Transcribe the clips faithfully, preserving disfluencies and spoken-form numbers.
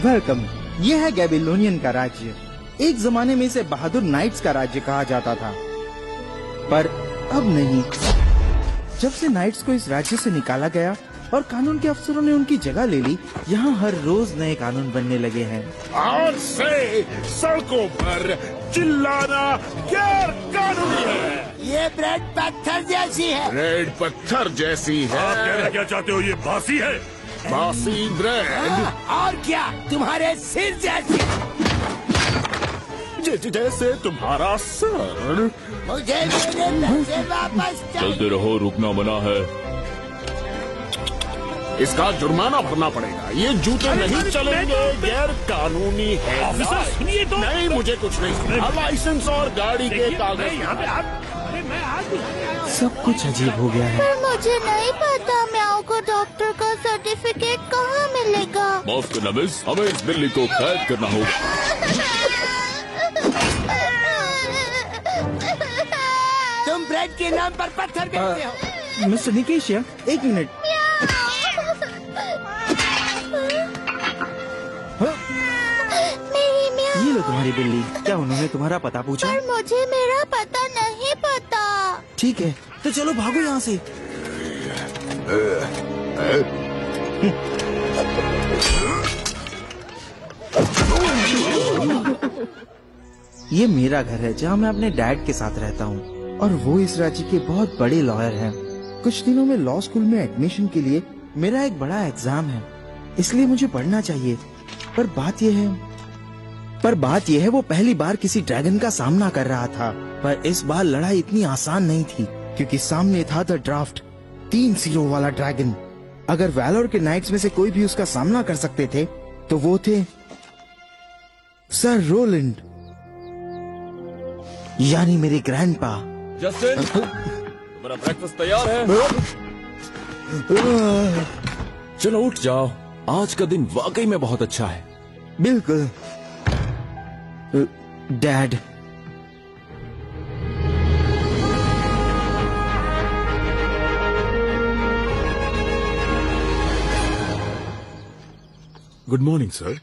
Welcome. ये है गैबिलोनियन का राज्य। एक जमाने में इसे बहादुर नाइट्स का राज्य कहा जाता था, पर अब नहीं। जब से नाइट्स को इस राज्य से निकाला गया और कानून के अफसरों ने उनकी जगह ले ली, यहाँ हर रोज नए कानून बनने लगे हैं। आज से सड़कों पर चिल्लाना गैर कानूनी है। ये ब्रेड पत्थर जैसी है। ब्रेड पत्थर जैसी है। आप कहना क्या चाहते हो? ये बासी है। बासी ब्रेड। और क्या, तुम्हारे सिर जैसी। जैसे तुम्हारा सर। मुझे मेरे पैसे वापस चाहिए। चलते रहो, रुकना मना है। इसका जुर्माना भरना पड़ेगा। ये जूते नहीं चलेंगे, गैर कानूनी है। ऑफिसर सुनिए तो। नहीं, मुझे कुछ नहीं। लाइसेंस और गाड़ी के कागज। यहाँ पे आप, अरे मैं आज सब कुछ अजीब हो गया है। पर मुझे नहीं पता म्याऊ को डॉक्टर का सर्टिफिकेट कहाँ मिलेगा। माफ करना मिस, हमें इस बिल्ली को कैद करना होगा। तुम ब्रेड के नाम पर पत्थर फेंकते हो। मिस्टर निकेशिया, एक मिनट। मेरी म्याऊ। ये लो तुम्हारी बिल्ली। क्या उन्होंने तुम्हारा पता पूछा? पर मुझे मेरा पता नहीं पता। ठीक है, तो चलो भागो यहाँ से। ये मेरा घर है जहाँ मैं अपने डैड के साथ रहता हूँ, और वो इस राज्य के बहुत बड़े लॉयर हैं। कुछ दिनों में लॉ स्कूल में एडमिशन के लिए मेरा एक बड़ा एग्जाम है, इसलिए मुझे पढ़ना चाहिए। पर बात यह है पर बात यह है वो पहली बार किसी ड्रैगन का सामना कर रहा था। पर इस बार लड़ाई इतनी आसान नहीं थी, क्योंकि सामने था द ड्राफ्ट, तीन सिरों वाला ड्रैगन। अगर वैलोर के नाइट्स में से कोई भी उसका सामना कर सकते थे तो वो थे सर रोलैंड, यानी मेरे ग्रैंडपा। जस्टिन, तुम्हारा ब्रेकफास्ट तैयार है? चलो उठ जाओ, आज का दिन वाकई में बहुत अच्छा है। बिल्कुल डैड। Good morning sir.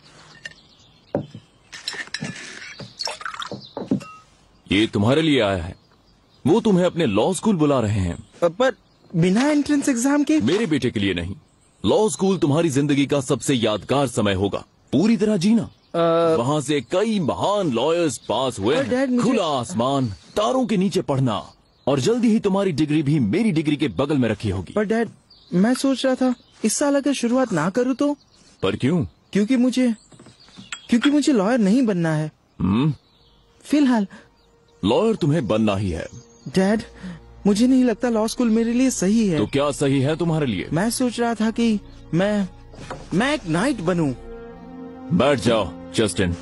ये तुम्हारे लिए आया है। वो तुम्हें अपने लॉ स्कूल बुला रहे हैं। पर बिना एंट्रेंस एग्जाम के? मेरे बेटे के लिए नहीं। लॉ स्कूल तुम्हारी जिंदगी का सबसे यादगार समय होगा। पूरी तरह जीना। वहाँ से कई महान लॉयर्स पास हुए पर डैड, हैं। मुझे- खुला आसमान, तारों के नीचे पढ़ना, और जल्दी ही तुम्हारी डिग्री भी मेरी डिग्री के बगल में रखी होगी। पर डैड, मैं सोच रहा था इस साल अगर शुरुआत ना करूँ तो? पर क्यों? क्योंकि मुझे क्योंकि मुझे लॉयर नहीं बनना है हम्म फिलहाल। लॉयर तुम्हें बनना ही है। डैड, मुझे नहीं लगता लॉ स्कूल मेरे लिए सही है। तो क्या सही है तुम्हारे लिए? मैं सोच रहा था कि मैं मैं एक नाइट बनूं। बैठ जाओ जस्टिन।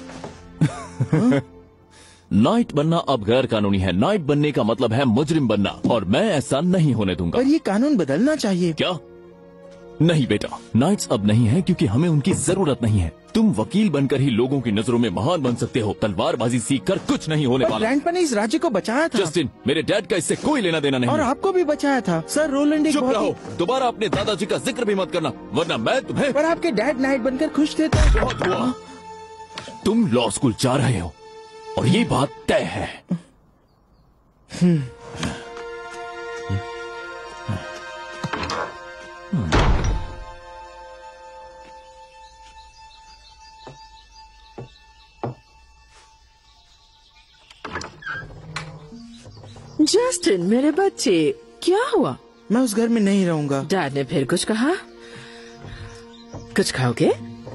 नाइट बनना अब गैर कानूनी है। नाइट बनने का मतलब है मुजरिम बनना, और मैं ऐसा नहीं होने दूंगा। पर ये कानून बदलना चाहिए। क्या? नहीं बेटा, नाइट्स अब नहीं है, क्योंकि हमें उनकी जरूरत नहीं है। तुम वकील बनकर ही लोगों की नजरों में महान बन सकते हो। तलवारबाजी सीख कर कुछ नहीं होने पर वाला। ग्रैंडपा ने इस राज्य को बचाया था। जस्टिन, मेरे डैड का इससे कोई लेना देना नहीं। और आपको भी बचाया था। सर रोलैंड एक चुप बहुत रहो, ही- दोबारा अपने दादाजी का जिक्र भी मत करना, वरना मैं तुम्हें। पर आपके डैड नाइट बनकर खुश थे तो? बहुत हुआ। तुम लॉ स्कूल जा रहे हो, और ये बात तय है। जस्टिन, मेरे बच्चे, क्या हुआ? मैं उस घर में नहीं रहूंगा। डैड ने फिर कुछ कहा? कुछ खाओगे?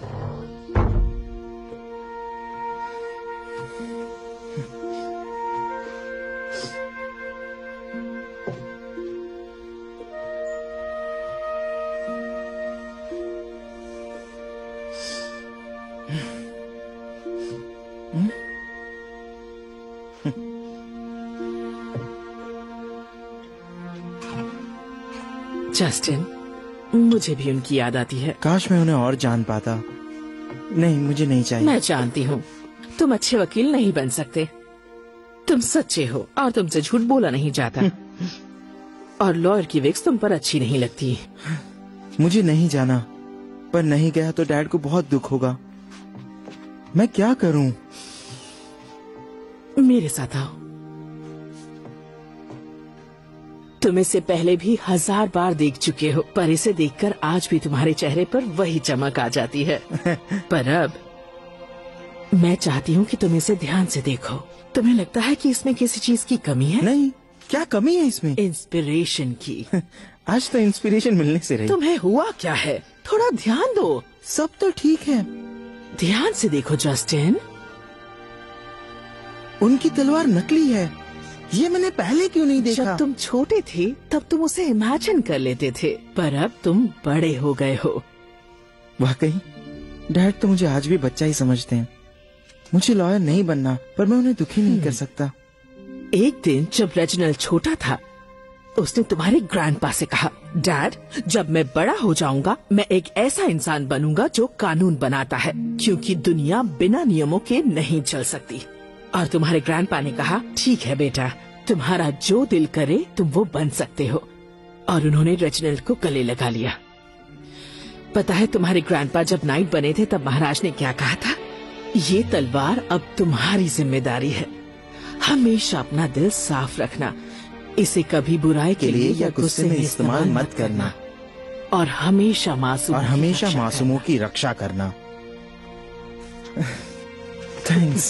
जस्टिन, मुझे भी उनकी याद आती है। काश मैं उन्हें और जान पाता। नहीं, मुझे नहीं चाहिए। मैं जानती हूँ तुम अच्छे वकील नहीं बन सकते। तुम सच्चे हो और तुमसे झूठ बोला नहीं जाता। और लॉयर की विक्स तुम पर अच्छी नहीं लगती। मुझे नहीं जाना, पर नहीं गया तो डैड को बहुत दुख होगा। मैं क्या करूं? मेरे साथ आओ। तुम इसे पहले भी हजार बार देख चुके हो, पर इसे देखकर आज भी तुम्हारे चेहरे पर वही चमक आ जाती है। पर अब मैं चाहती हूँ कि तुम इसे ध्यान से देखो। तुम्हें लगता है कि इसमें किसी चीज की कमी है? नहीं, क्या कमी है इसमें? इंस्पिरेशन की। आज तो इंस्पिरेशन मिलने से रही। तुम्हें हुआ क्या है? थोड़ा ध्यान दो। सब तो ठीक है। ध्यान से देखो जस्टिन। उनकी तलवार नकली है। ये मैंने पहले क्यों नहीं देखा? जब तुम छोटे थे तब तुम उसे इमेजिन कर लेते थे, पर अब तुम बड़े हो गए हो। वाकई डैड तो मुझे आज भी बच्चा ही समझते हैं। मुझे लॉयर नहीं बनना, पर मैं उन्हें दुखी नहीं कर सकता। एक दिन जब रेजिनाल्ड छोटा था, उसने तुम्हारे ग्रैंडपा से कहा, डैड, जब मैं बड़ा हो जाऊंगा मैं एक ऐसा इंसान बनूंगा जो कानून बनाता है, क्योंकि दुनिया बिना नियमों के नहीं चल सकती। और तुम्हारे ग्रैंडपा ने कहा, ठीक है बेटा, तुम्हारा जो दिल करे तुम वो बन सकते हो। और उन्होंने रेजिनाल्ड को गले लगा लिया। पता है तुम्हारे ग्रैंडपा जब नाइट बने थे तब महाराज ने क्या कहा था? ये तलवार अब तुम्हारी जिम्मेदारी है। हमेशा अपना दिल साफ रखना, इसे कभी बुराई के लिए या गुस्से में इस्तेमाल मत करना, और हमेशा मासूम और हमेशा मासूमों की रक्षा करना। थैंक्स।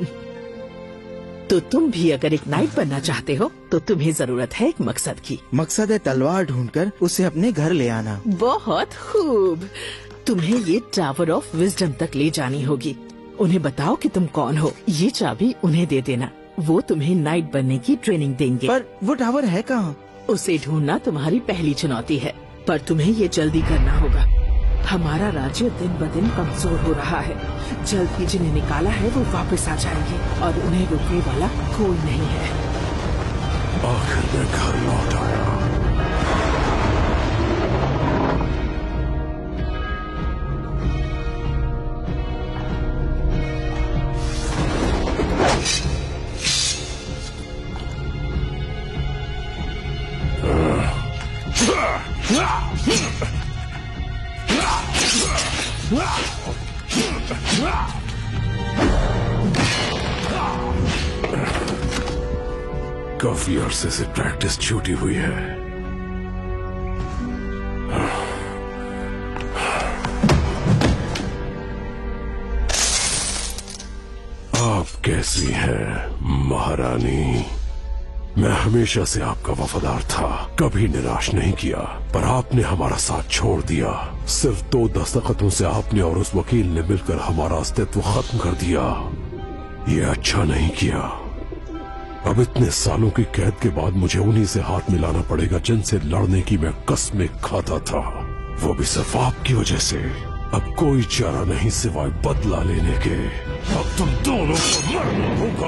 तो तुम भी अगर एक नाइट बनना चाहते हो तो तुम्हें जरूरत है एक मकसद की। मकसद है तलवार ढूंढकर उसे अपने घर ले आना। बहुत खूब। तुम्हें ये टावर ऑफ विजडम तक ले जानी होगी। उन्हें बताओ कि तुम कौन हो। ये चाबी उन्हें दे देना, वो तुम्हें नाइट बनने की ट्रेनिंग देंगे। पर वो टावर है कहाँ? उसे ढूंढना तुम्हारी पहली चुनौती है, पर तुम्हें ये जल्दी करना होगा। हमारा राज्य दिन ब दिन कमजोर हो रहा है। जल्द ही जिन्हें निकाला है वो वापस आ जाएंगे, और उन्हें रोकने वाला कोई नहीं है। आखिर मैं घर लौट आया। काफी अरसे से प्रैक्टिस छूटी हुई है। आप कैसी हैं महारानी? मैं हमेशा से आपका वफादार था, कभी निराश नहीं किया, पर आपने हमारा साथ छोड़ दिया। सिर्फ दो दस्तखतों से आपने और उस वकील ने मिलकर हमारा अस्तित्व खत्म कर दिया। ये अच्छा नहीं किया। अब इतने सालों की कैद के बाद मुझे उन्हीं से हाथ मिलाना पड़ेगा जिनसे लड़ने की मैं कसमें खाता था, वो भी सिर्फ आपकी वजह से। अब कोई चारा नहीं सिवाय बदला लेने के। अब तुम दोनों को मरना होगा।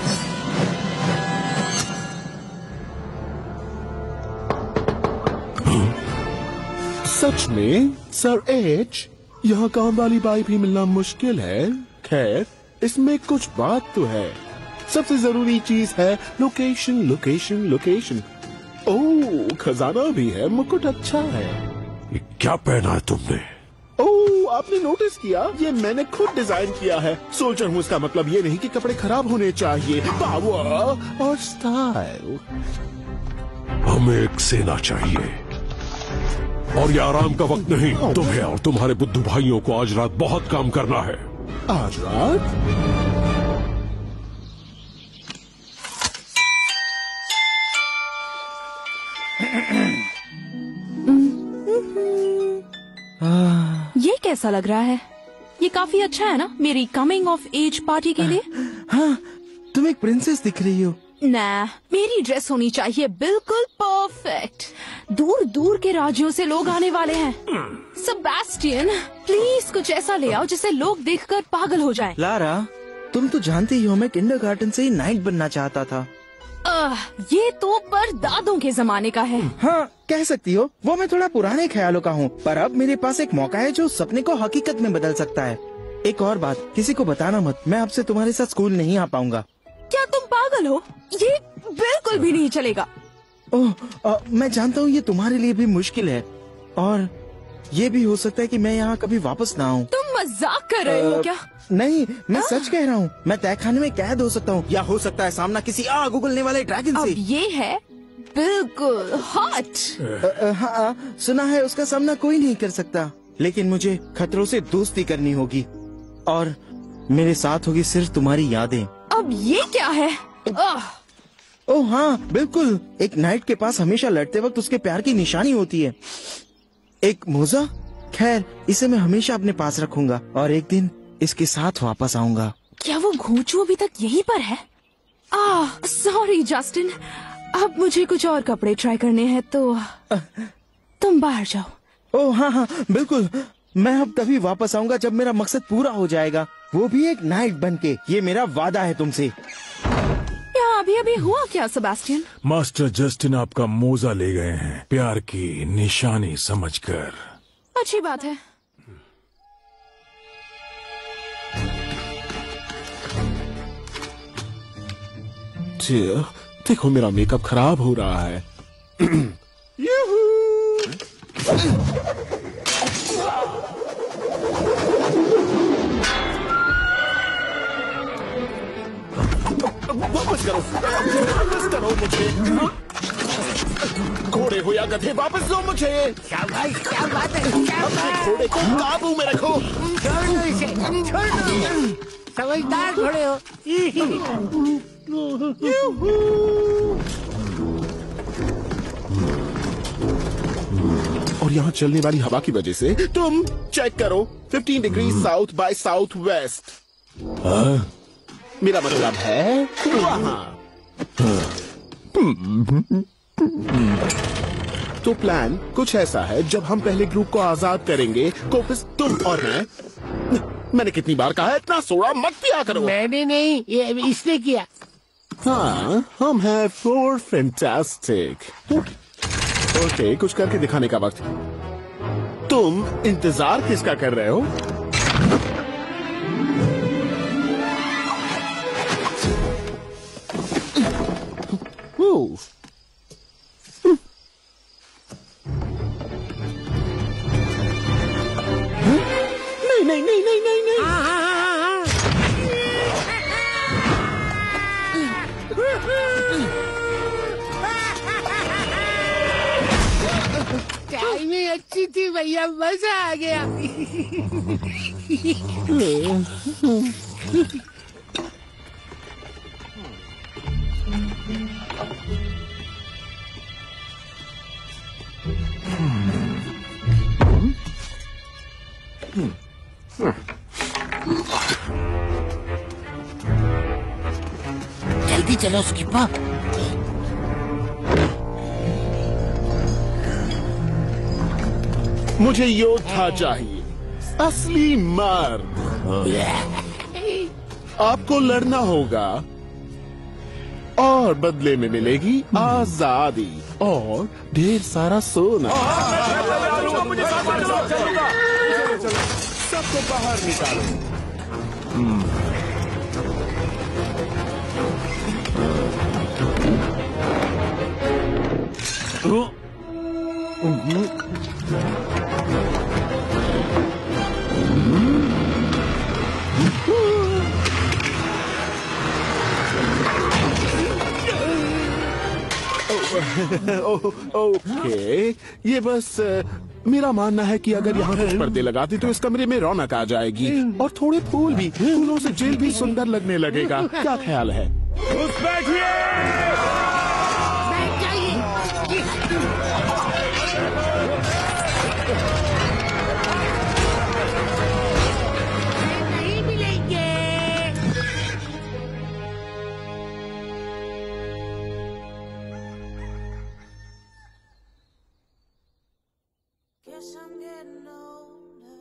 सच में सर एच, यहाँ काम वाली बाई भी मिलना मुश्किल है। खैर, इसमें कुछ बात तो है। सबसे जरूरी चीज है लोकेशन, लोकेशन, लोकेशन। ओह, खजाना भी है, मुकुट अच्छा है। ये क्या पहना है तुमने? ओह, आपने नोटिस किया? ये मैंने खुद डिजाइन किया है। सोल्जर हूँ, इसका मतलब ये नहीं कि कपड़े खराब होने चाहिए। पावर और स्टाइल। हमें एक सेना चाहिए, और ये आराम का वक्त नहीं। तुम्हें और तुम्हारे बुद्धू भाइयों को आज रात बहुत काम करना है। आज रात? ये कैसा लग रहा है? ये काफी अच्छा है ना मेरी कमिंग ऑफ एज पार्टी के लिए? हाँ, तुम एक प्रिंसेस दिख रही हो। ना, मेरी ड्रेस होनी चाहिए बिल्कुल परफेक्ट। दूर दूर के राज्यों से लोग आने वाले हैं। सेबेस्टियन, प्लीज कुछ ऐसा ले आओ जिसे लोग देखकर पागल हो जाएं। लारा, तुम तो जानती ही हो मैं किंडरगार्टन से ही नाइट बनना चाहता था। आह, ये तो पर दादों के जमाने का है। हाँ, कह सकती हो। वो मैं थोड़ा पुराने ख्यालों का हूँ, पर अब मेरे पास एक मौका है जो सपने को हकीकत में बदल सकता है। एक और बात, किसी को बताना मत, मैं आपसे तुम्हारे साथ स्कूल नहीं आ पाऊंगा। क्या तुम पागल हो? ये बिल्कुल भी नहीं चलेगा। ओह, आ, मैं जानता हूँ ये तुम्हारे लिए भी मुश्किल है, और ये भी हो सकता है कि मैं यहाँ कभी वापस ना आऊँ। तुम मजाक कर रहे हो क्या? नहीं, मैं सच कह रहा हूँ। मैं तहखाने में कैद हो सकता हूँ, या हो सकता है सामना किसी आग उगलने वाले ड्रैगन अब से। ये है बिल्कुल हॉट। हाँ, सुना है उसका सामना कोई नहीं कर सकता, लेकिन मुझे खतरों से दोस्ती करनी होगी और मेरे साथ होगी सिर्फ तुम्हारी यादें। अब ये क्या है? आह! ओह हाँ, बिल्कुल। एक नाइट के पास हमेशा लड़ते वक्त उसके प्यार की निशानी होती है, एक मोजा। खैर, इसे मैं हमेशा अपने पास रखूंगा और एक दिन इसके साथ वापस आऊंगा। क्या वो घूंचू अभी तक यहीं पर है? आह, सॉरी जस्टिन, अब मुझे कुछ और कपड़े ट्राई करने हैं, तो तुम बाहर जाओ। ओह हाँ हाँ बिल्कुल, मैं अब तभी वापस आऊंगा जब मेरा मकसद पूरा हो जाएगा, वो भी एक नाइट बनके। ये मेरा वादा है तुमसे। क्या अभी अभी हुआ क्या सेबेस्टियन? मास्टर जस्टिन आपका मोजा ले गए हैं, प्यार की निशानी समझकर। अच्छी बात है। डियर, देखो मेरा मेकअप खराब हो रहा है। वापस करो, वापस करो मुझे। घोड़े हो या गधे, वापस दो मुझे। शाबाश, क्या बात है, क्या अपने घोड़े को काबू में रखो। छोड़ दो इसे, छोड़ दो। समझदार घोड़े हो। और यहाँ चलने वाली हवा की वजह से तुम चेक करो, पंद्रह degree south by south west. मेरा मतलब है वहाँ। तो प्लान कुछ ऐसा है, जब हम पहले ग्रुप को आजाद करेंगे, कोपिस तुम और मैं। मैंने कितनी बार कहा है, इतना सोडा मत पिया करो। मैंने नहीं, ये इसने किया। हाँ, हम हैं फोर फैंटास्टिक। ओके, कुछ करके दिखाने का वक्त। तुम इंतजार किसका कर रहे हो? ओह, नहीं नहीं नहीं नहीं नहीं नहीं। हाँ, हाँ, हाँ, हाँ। टाइमिंग अच्छी थी भैया, मजा आ गया। जल्दी चलो स्किपर। मुझे योद्धा चाहिए, असली मर्द। आपको लड़ना होगा और बदले में मिलेगी आजादी और ढेर सारा सोना। सबको बाहर निकालो। ओके, ये बस मेरा मानना है कि अगर यहाँ कुछ पर्दे लगा दी तो इस कमरे में रौनक आ जाएगी और थोड़े फूल भी, फूलों से जेल भी सुंदर लगने लगेगा। क्या ख्याल है? नहीं मिलेंगे। Guess I'm getting older,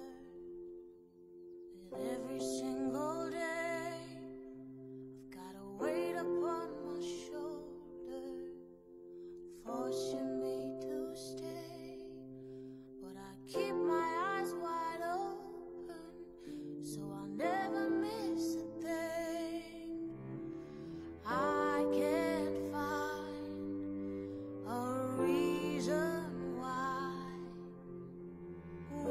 and every single day I've got a weight upon my shoulder, forcing me to stay, but I keep my eyes wide open, so I'll never miss a thing. I can't find a reason why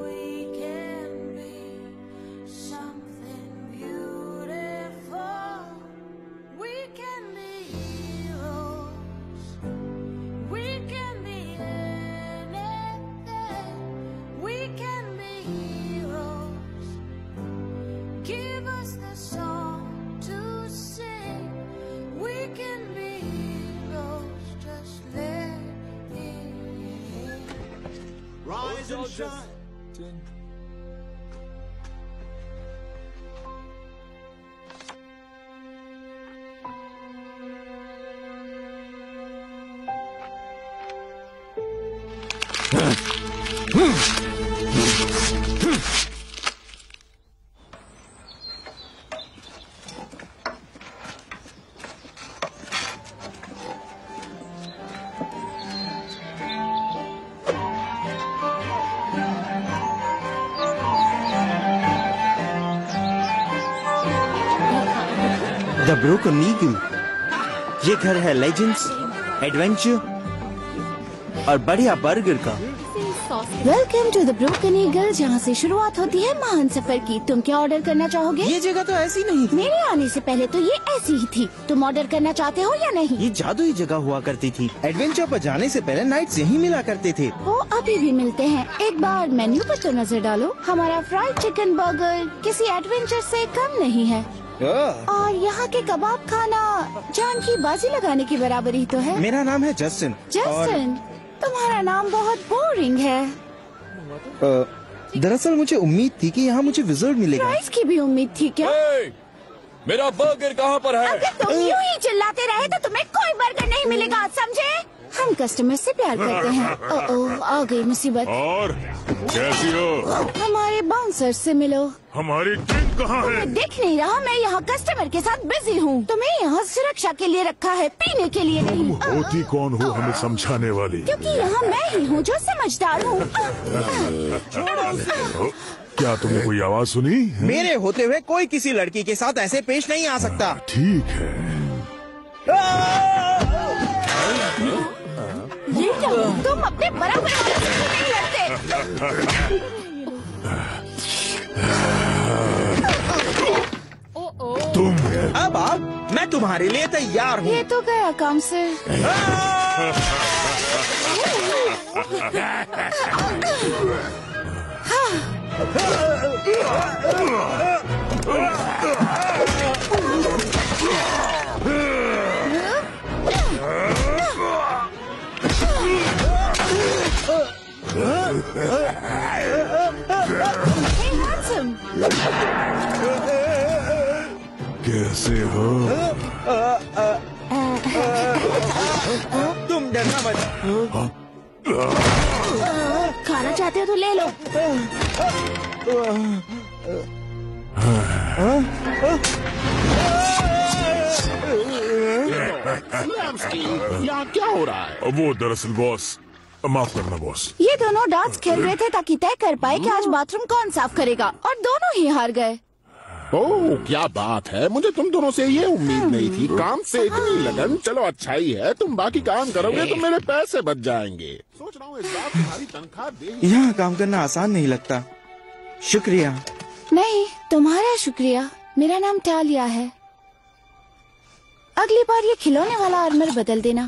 the Broken Eagle. ये घर है legends, adventure और बढ़िया burger का। Welcome to the Broken Eagle, जहाँ से शुरुआत होती है महान सफर की। तुम क्या ऑर्डर करना चाहोगे? ये जगह तो ऐसी नहीं थी। मेरे आने से पहले तो ये ऐसी ही थी। तुम ऑर्डर करना चाहते हो या नहीं? ये जादुई जगह हुआ करती थी। एडवेंचर पर जाने से पहले नाइट्स यहीं मिला करते थे। वो अभी भी मिलते हैं। एक बार मेन्यू पर तो नजर डालो। हमारा फ्राइड चिकन बर्गर किसी एडवेंचर से कम नहीं है। और यहाँ के कबाब खाना जान की बाजी लगाने की बराबरी ही तो है। मेरा नाम है जस्टिन। जस्टिन, तुम्हारा नाम बहुत बोरिंग है। और दरअसल मुझे उम्मीद थी कि यहाँ मुझे विजर्ड मिलेगा। प्राइस की भी उम्मीद थी क्या? hey, मेरा बर्गर कहाँ पर है? अगर तुम यूं ही चिल्लाते रहे तो तुम्हें कोई बर्गर नहीं मिलेगा, समझे? हम कस्टमर से प्यार करते हैं। ओ, ओ, आ गई मुसीबत। और कैसी हो? हमारे बाउंसर से मिलो। हमारी ड्रिंक कहाँ है? दिख नहीं रहा, मैं यहाँ कस्टमर के साथ बिजी हूँ। तुम्हें यहाँ सुरक्षा के लिए रखा है, पीने के लिए नहीं। होती कौन हो हमें समझाने वाली? क्योंकि यहाँ मैं ही हूँ जो समझदार हूँ। क्या तुमने कोई आवाज सुनी? मेरे होते हुए कोई किसी लड़की के साथ ऐसे पेश नहीं आ सकता। ठीक है। ये क्या? तुम अपने बराबर वाले से क्यों नहीं लड़ते? तुम अब आप, मैं तुम्हारे लिए तैयार हूँ। ये तो गया काम से। कैसे हो? तुम डरना मत। खाना चाहते हो तो ले लो। यहाँ क्या हो रहा है? वो दरअसल बॉस, माफ करना बॉस। ये दोनों डांस खेल रहे थे ताकि तय कर पाए कि आज बाथरूम कौन साफ करेगा, और दोनों ही हार गए। ओह क्या बात है, मुझे तुम दोनों से ये उम्मीद नहीं थी। काम से इतनी लगन, चलो अच्छा ही है। तुम बाकी काम करोगे तो मेरे पैसे बच जाएंगे। सोच रहा हूँ इस बार तुम्हारी तनख्वाह दे। यहाँ काम करना आसान नहीं लगता। शुक्रिया। नहीं, तुम्हारा शुक्रिया। मेरा नाम टालिया है। अगली बार ये खिलौने वाला आर्मर बदल देना।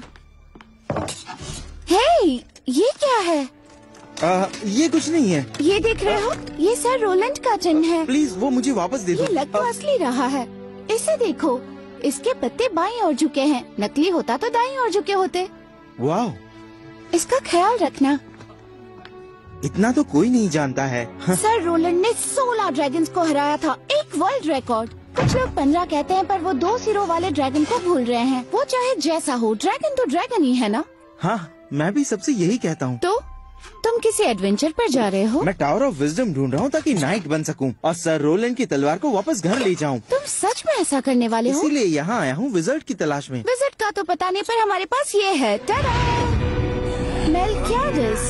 हे, ये क्या है? आ, ये कुछ नहीं है। ये देख रहे हो, ये सर रोलैंड का चिन्ह है। प्लीज वो मुझे वापस दे दो। ये लग तो असली रहा है। इसे देखो, इसके पत्ते बाईं ओर झुके हैं। नकली होता तो दाईं ओर झुके होते। वाह, इसका ख्याल रखना। इतना तो कोई नहीं जानता है। सर रोलैंड ने सोलह ड्रैगन्स को हराया था, एक वर्ल्ड रिकॉर्ड। कुछ लोग पंद्रह कहते हैं, पर वो दो सिरों वाले ड्रैगन को भूल रहे हैं। वो चाहे जैसा हो, ड्रैगन तो ड्रैगन ही है ना। हाँ, मैं भी सबसे यही कहता हूँ। तो तुम किसी एडवेंचर पर जा रहे हो? मैं टावर ऑफ विजडम ढूंढ रहा हूँ ताकि नाइट बन सकूँ और सर रोलैंड की तलवार को वापस घर ले जाऊँ। तुम सच में ऐसा करने वाले हो? इसीलिए यहाँ आया हूँ विजर्ड की तलाश में। विजिट का तो पता नहीं, पर हमारे पास ये है। टाडा! मेल्कियाडस।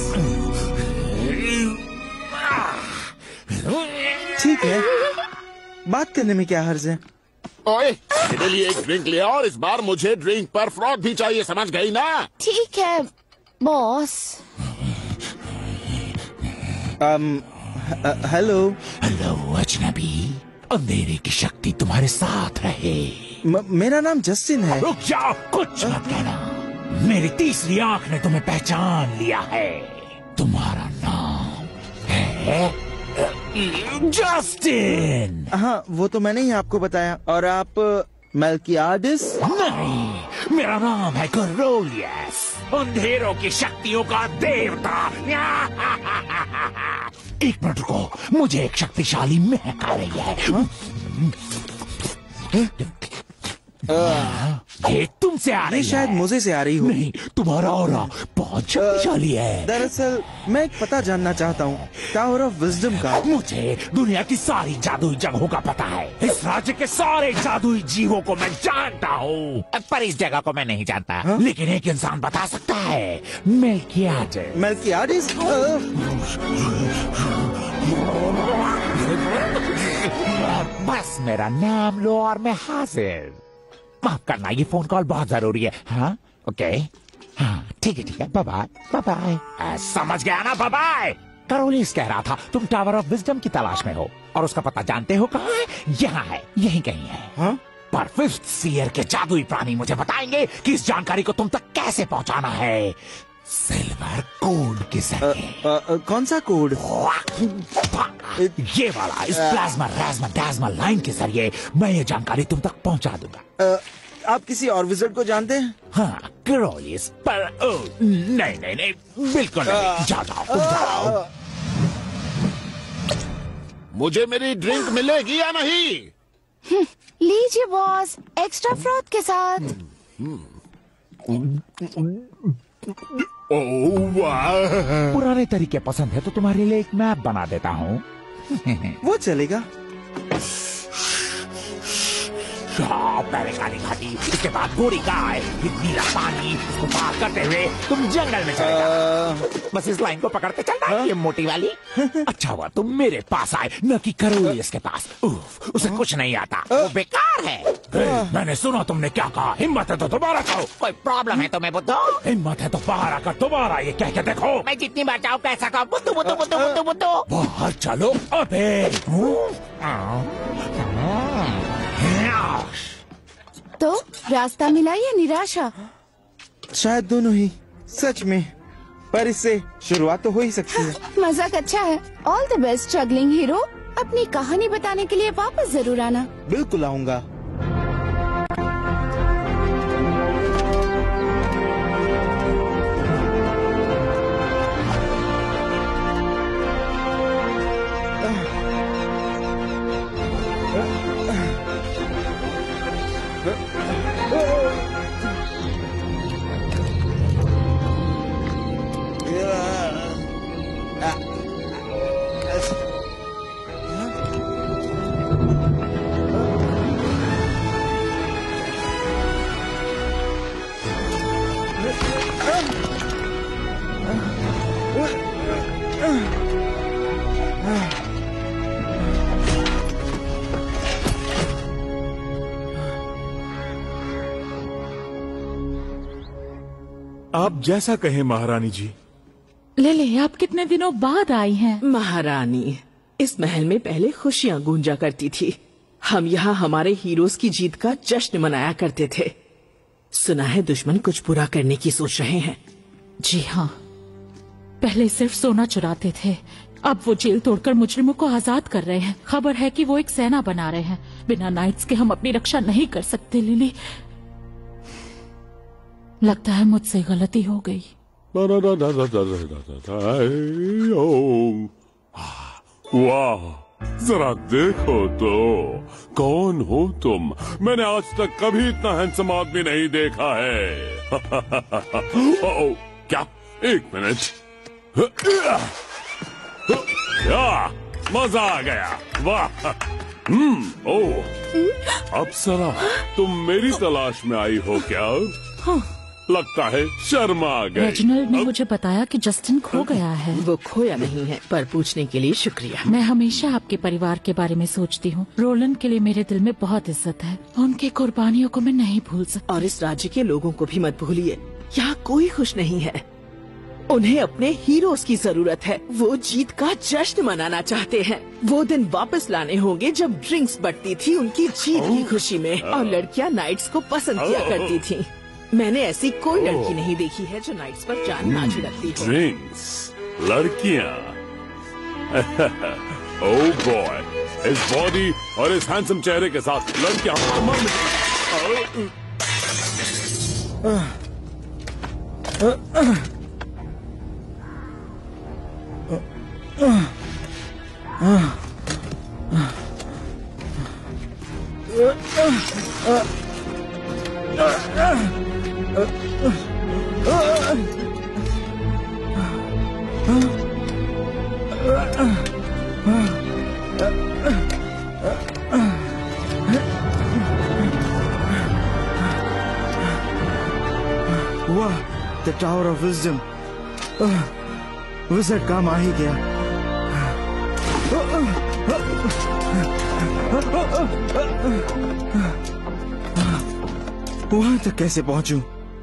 ठीक है, बात करने में क्या हर्ज है? ओए, मेरे लिए एक ड्रिंक ले आओ, और इस बार मुझे ड्रिंक पर फ्रॉड भी चाहिए, समझ गई ना? ठीक है बॉस। um, hello. हेलो अजनबी, अंधेरे की शक्ति तुम्हारे साथ रहे। म, मेरा नाम जस्टिन है। रुक जाओ, कुछ मत कहना। मेरी तीसरी आंख ने तुम्हें पहचान लिया है। तुम्हारा नाम है जस्टिन। हाँ, वो तो मैंने ही आपको बताया। और आप मेल्कियाडस? नहीं, मेरा नाम है कोरोलियस। अंधेरों की शक्तियों का देवता। एक मिनट रुको, मुझे एक शक्तिशाली महक आ रही है। ये तुमसे आ रही ये शायद है। मुझे से आ रही हो। नहीं, तुम्हारा ऑरा बहुत शक्तिशाली है। दरअसल मैं एक पता जानना चाहता हूँ, टावर ऑफ विजडम का। मुझे दुनिया की सारी जादुई जगहों का पता है। इस राज्य के सारे जादुई जीवों को मैं जानता हूँ, पर इस जगह को मैं नहीं जानता। हा? लेकिन एक इंसान बता सकता है, मेल्कियाडेस। मेल्कियाडेस? बस मेरा नाम लो और मैं हाजिर। माफ करना, ये फोन कॉल बहुत जरूरी है। हाँ, ओके, हाँ, ठीक है ठीक है, बाय बाय बाय बाय। समझ गया ना, बाय बाय। करोलिस कह रहा था तुम टावर ऑफ विजडम की तलाश में हो और उसका पता जानते हो कहाँ है? यहाँ है, यहीं कहीं है। हाँ? पर फिफ्थ सीयर के जादुई प्राणी मुझे बताएंगे कि इस जानकारी को तुम तक कैसे पहुँचाना है। सिल्वर कोड के जरिए। कौन सा कोड? ये वाला, इस प्लाज्मा राजमा डाजमा लाइन के जरिए मैं ये जानकारी तुम तक पहुंचा दूंगा। आ, आप किसी और विजिट को जानते हैं? हाँ, क्रोलिस, पर ओ, नहीं नहीं नहीं, बिल्कुल नहीं। जा जाओ, तुम जाओ। मुझे मेरी ड्रिंक मिलेगी या नहीं? लीजिए बॉस, एक्स्ट्रा फ्रॉथ के साथ। ओह वाह! पुराने तरीके पसंद है तो तुम्हारे लिए एक मैप बना देता हूँ। वो चलेगा। पहले काली घाटी, इसके बाद बूढ़ी गाय, फिर नीला पानी, उसको पार करते हुए तुम जंगल में चले जाओ। बस इस लाइन को पकड़ते चलना है, ये मोटी वाली। अच्छा हुआ तुम मेरे पास आए, न कि करोलियस के पास। उफ, उसे कुछ नहीं आता, वो बेकार है। ए, मैंने सुना तुमने क्या कहा। हिम्मत है तो दोबारा कहो। कोई प्रॉब्लम है तुम्हें बुद्धू? हिम्मत है तो बाहर आकर दोबारा ये कह के देखो। मैं जितनी बार चाहूं कैसा कहो, बुद्धू बुद्धू बुद्धू बुद्धू बुद्धू। बाहर चलो अबे। तो रास्ता मिला या निराशा? शायद दोनों ही। सच में, पर इससे शुरुआत तो हो ही सकती है। मजाक अच्छा है। All the best struggling hero. अपनी कहानी बताने के लिए वापस जरूर आना। बिल्कुल आऊंगा। आप जैसा कहें महारानी जी। लिली, आप कितने दिनों बाद आई हैं? महारानी, इस महल में पहले खुशियां गूंजा करती थी। हम यहाँ हमारे हीरोज की जीत का जश्न मनाया करते थे। सुना है दुश्मन कुछ बुरा करने की सोच रहे हैं। जी हाँ, पहले सिर्फ सोना चुराते थे, अब वो जेल तोड़कर मुजरिमों को आजाद कर रहे हैं। खबर है कि वो एक सेना बना रहे हैं। बिना नाइट्स के हम अपनी रक्षा नहीं कर सकते लिली। लगता है मुझसे गलती हो गई। वाह, जरा देखो तो, कौन हो तुम? मैंने आज तक कभी इतना हैंडसम आदमी नहीं देखा है। ओ, क्या? एक मिनट। या, मजा आ गया। वाह। हम्म, ओह, अप्सरा, तुम मेरी तलाश में आई हो क्या? हाँ। लगता है शर्मा आ गई। रेजिनाल्ड ने मुझे बताया कि जस्टिन खो गया है। वो खोया नहीं है, पर पूछने के लिए शुक्रिया। मैं हमेशा आपके परिवार के बारे में सोचती हूँ। रोलन के लिए मेरे दिल में बहुत इज्जत है। उनकी कुर्बानियों को मैं नहीं भूल सकती। और इस राज्य के लोगों को भी मत भूलिए। यहाँ कोई खुश नहीं है। उन्हें अपने हीरोज की जरूरत है। वो जीत का जश्न मनाना चाहते हैं। वो दिन वापस लाने होंगे जब ड्रिंक्स बटती थी उनकी जीत की खुशी में, और लड़कियां नाइट्स को पसंद किया करती थी। मैंने ऐसी कोई लड़की नहीं देखी है जो नाइट्स पर जान ना छिड़कती हो। ड्रिंक्स, लड़कियां। ओह बॉय, इस बॉडी और इस हैंडसम चेहरे के साथ लड़कियां वाह, the Tower of Wisdom. Wizard काम आ ही गया। वहां तक कैसे पहुंचूं?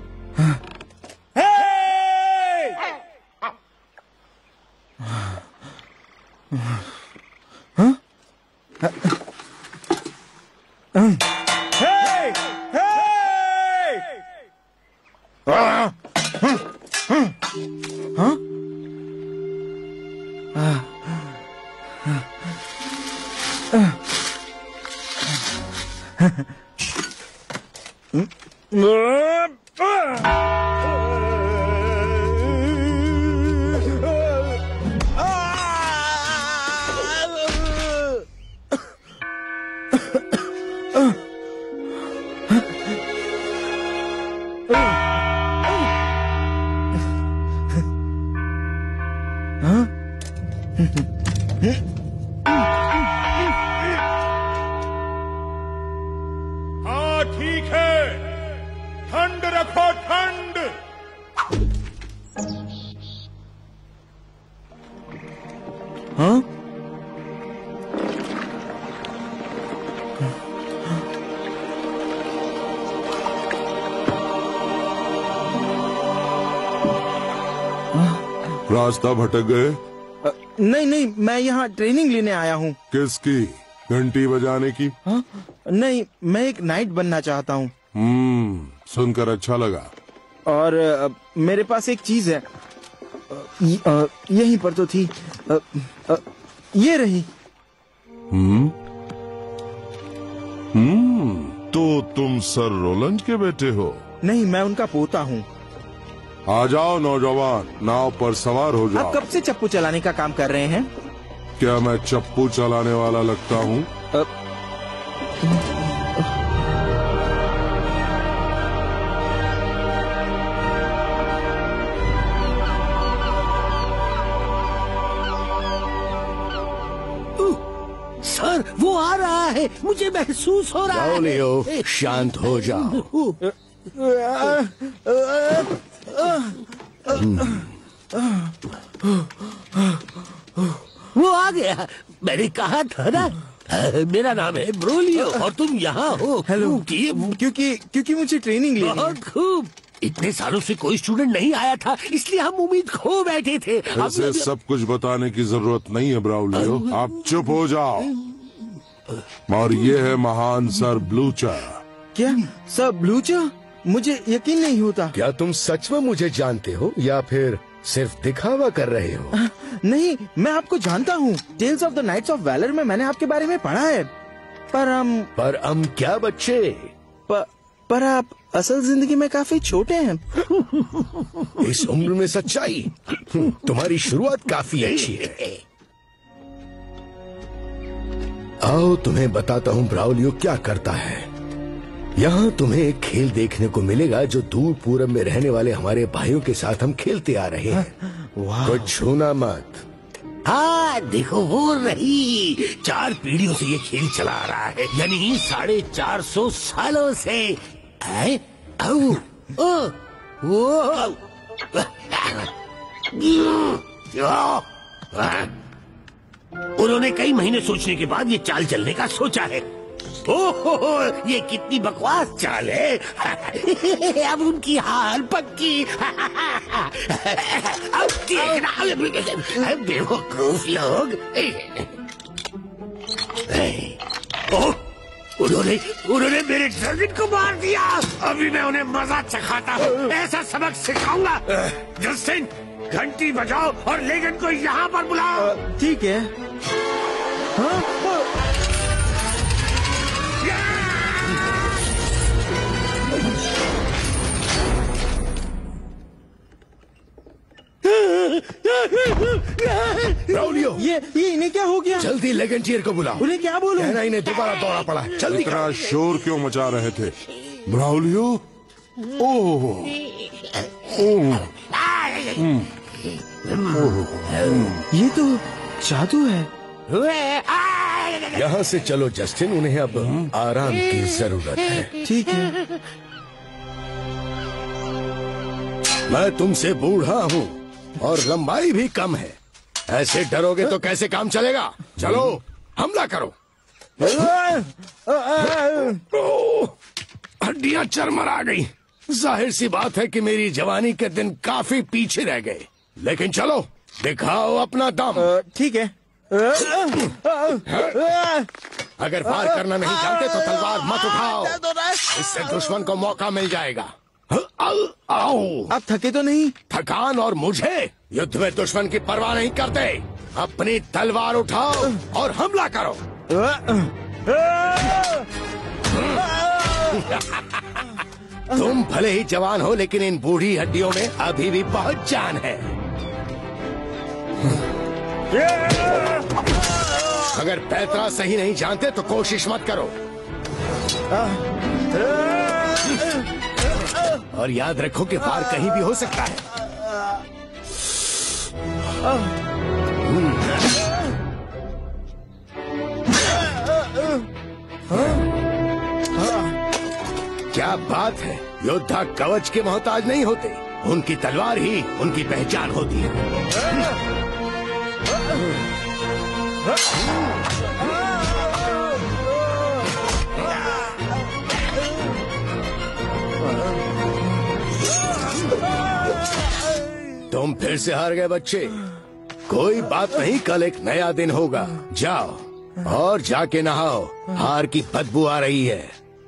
हाँ ठीक है, ठंड रखो ठंड। हाँ? रास्ता भटक गए? अ, नहीं नहीं, मैं यहाँ ट्रेनिंग लेने आया हूँ। किसकी? घंटी बजाने की? हाँ? नहीं, मैं एक नाइट बनना चाहता हूँ। हम्म, सुनकर अच्छा लगा। और अ, मेरे पास एक चीज है। अ, य, अ, यहीं पर तो थी। अ, अ, ये रही। हम्म हम्म तो तुम सर रोलंड के बेटे हो? नहीं, मैं उनका पोता हूँ। आ जाओ नौजवान, नाव पर सवार हो जाओ। आप कब से चप्पू चलाने का काम कर रहे हैं? क्या मैं चप्पू चलाने वाला लगता हूँ? अ, सर, वो आ रहा है, मुझे महसूस हो रहा है। शांत हो जाओ। वो आ गया। मैंने कहा था ना, मेरा नाम है ब्रोलियो और तुम यहाँ हो। हेलो। कि- क्योंकि क्योंकि मुझे ट्रेनिंग लेनी है। बहुत खूब। इतने सालों से कोई स्टूडेंट नहीं आया था, इसलिए हम उम्मीद खो बैठे थे। अब- ऐसे सब कुछ बताने की जरूरत नहीं है ब्राउलियो, आप चुप हो जाओ। और ये है महान सर ब्लूचर। क्या सर ब्लूचर? मुझे यकीन नहीं होता। क्या तुम सच में मुझे जानते हो या फिर सिर्फ दिखावा कर रहे हो? नहीं, मैं आपको जानता हूँ। Tales of the Knights of Valor में मैंने आपके बारे में पढ़ा है। पर हम पर हम क्या बच्चे? प, पर आप असल जिंदगी में काफी छोटे हैं। इस उम्र में सच्चाई? तुम्हारी शुरुआत काफी अच्छी है। आओ तुम्हें बताता हूँ ब्राउलियो क्या करता है। यहाँ तुम्हें एक खेल देखने को मिलेगा जो दूर पूरब में रहने वाले हमारे भाइयों के साथ हम खेलते आ रहे हैं। कुछ छूना मत। हाँ देखो, वो रही। चार पीढ़ियों से ये खेल चला आ रहा है, यानी साढ़े चार सौ सालों से। है? औ, ओ, वो, उन्होंने कई महीने सोचने के बाद ये चाल चलने का सोचा है। ओहो, ये कितनी बकवास चाल है। अब उनकी हाल पक्की। अब देखना बेवकूफ लोग। ओह, उन्होंने उन्होंने मेरे ड्रैगन को मार दिया। अभी मैं उन्हें मजा चखाता हूँ, ऐसा सबक सिखाऊंगा। जस्टिन, घंटी बजाओ और लेगन को यहाँ पर बुलाओ। ठीक है। हाँ? ब्राउलियो, ये ये इन्हें क्या हो गया? जल्दी लेगेंटियर को बुलाओ। उन्हें क्या बोलूं? कहना इन्हें दोबारा दौरा पड़ा है। जल्दी इतना शोर क्यों मचा रहे थे ब्राउलियो? ओह ओह ये तो जादू है। यहाँ से चलो जस्टिन, उन्हें अब आराम की जरूरत है। ठीक है। मैं तुमसे बूढ़ा हूँ और लंबाई भी कम है। ऐसे डरोगे तो कैसे काम चलेगा? चलो हमला करो। हड्डियां चरमरा गई। जाहिर सी बात है कि मेरी जवानी के दिन काफी पीछे रह गए, लेकिन चलो दिखाओ अपना दम। ठीक है। अगर वार करना नहीं जानते तो तलवार मत उठाओ, इससे दुश्मन को मौका मिल जाएगा। आओ। आप थके तो नहीं? थकान और मुझे युद्ध में दुश्मन की परवाह नहीं करते। अपनी तलवार उठाओ और हमला करो। तुम भले ही जवान हो, लेकिन इन बूढ़ी हड्डियों में अभी भी बहुत जान है। अगर पैतरा सही नहीं जानते तो कोशिश मत करो। और याद रखो कि वार कहीं भी हो सकता है। क्या बात है, योद्धा कवच के मोहताज नहीं होते, उनकी तलवार ही उनकी पहचान होती है। तुम फिर से हार गए बच्चे। कोई बात नहीं, कल एक नया दिन होगा। जाओ और जाके नहाओ, हार की बदबू आ रही है।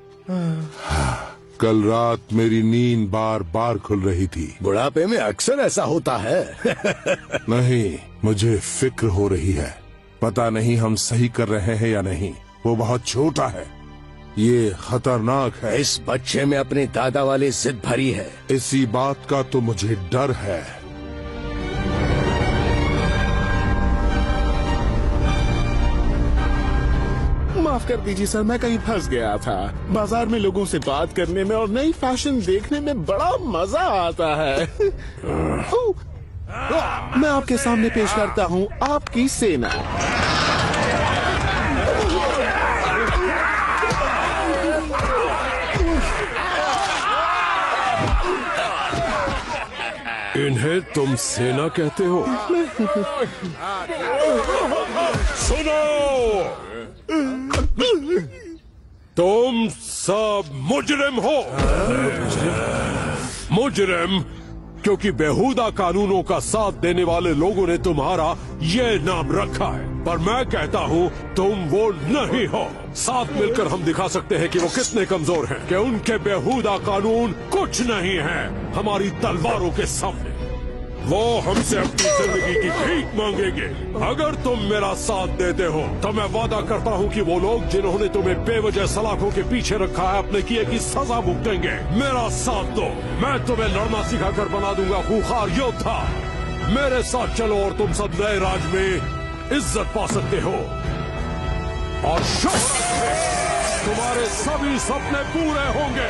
कल रात मेरी नींद बार बार खुल रही थी। बुढ़ापे में अक्सर ऐसा होता है। नहीं, मुझे फिक्र हो रही है। पता नहीं हम सही कर रहे हैं या नहीं। वो बहुत छोटा है, ये खतरनाक है। इस बच्चे में अपने दादा वाली जिद भरी है। इसी बात का तो मुझे डर है। माफ कर दीजिए सर, मैं कहीं फंस गया था। बाजार में लोगों से बात करने में और नई फैशन देखने में बड़ा मजा आता है। मैं आपके सामने पेश करता हूँ आपकी सेना। इन्हें तुम सेना कहते हो? सुनो, तुम सब मुजरिम हो। मुजरिम क्योंकि बेहुदा कानूनों का साथ देने वाले लोगों ने तुम्हारा ये नाम रखा है, पर मैं कहता हूँ तुम वो नहीं हो। साथ मिलकर हम दिखा सकते हैं कि वो कितने कमजोर हैं, कि उनके बेहुदा कानून कुछ नहीं है हमारी तलवारों के सामने। वो हमसे अपनी जिंदगी की भीख मांगेंगे। अगर तुम मेरा साथ देते हो तो मैं वादा करता हूँ कि वो लोग जिन्होंने तुम्हें बेवजह सलाखों के पीछे रखा है, अपने किए की सजा भुगतेंगे। मेरा साथ दो, मैं तुम्हें लड़ना सिखाकर बना दूंगा खूंखार योद्धा। मेरे साथ चलो और तुम सब नए राज में इज्जत पा सकते हो और शोहरत में तुम्हारे सभी सपने पूरे होंगे।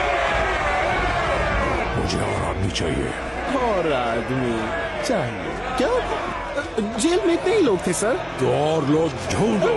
मुझे और आदमी चाहिए। और आदमी चाहिए? क्या जेल में इतने ही लोग थे सर? तो और लोग ढूंढो।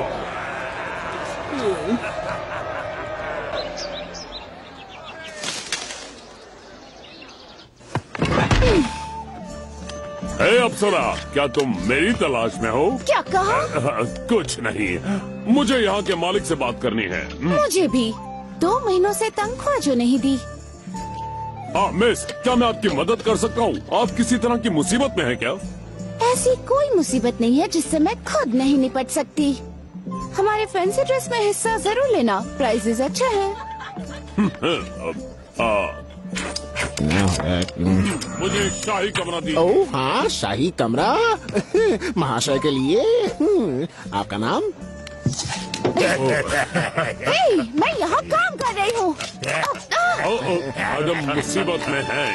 हे अप्सरा, क्या तुम मेरी तलाश में हो? क्या कहा? कुछ नहीं, मुझे यहाँ के मालिक से बात करनी है। मुझे भी। दो महीनों से तनख्वाह जो नहीं दी। हाँ मिस, क्या मैं आपकी मदद कर सकता हूँ? आप किसी तरह की मुसीबत में हैं क्या? ऐसी कोई मुसीबत नहीं है जिससे मैं खुद नहीं निपट सकती। हमारे फैंसी ड्रेस में हिस्सा जरूर लेना, प्राइजेस अच्छे हैं। मुझे शाही कमरा दीजिए। ओह हाँ, शाही कमरा महाशय के लिए। आपका नाम? हे, मैं यहाँ काम कर रही हूँ। मैडम मुसीबत में है।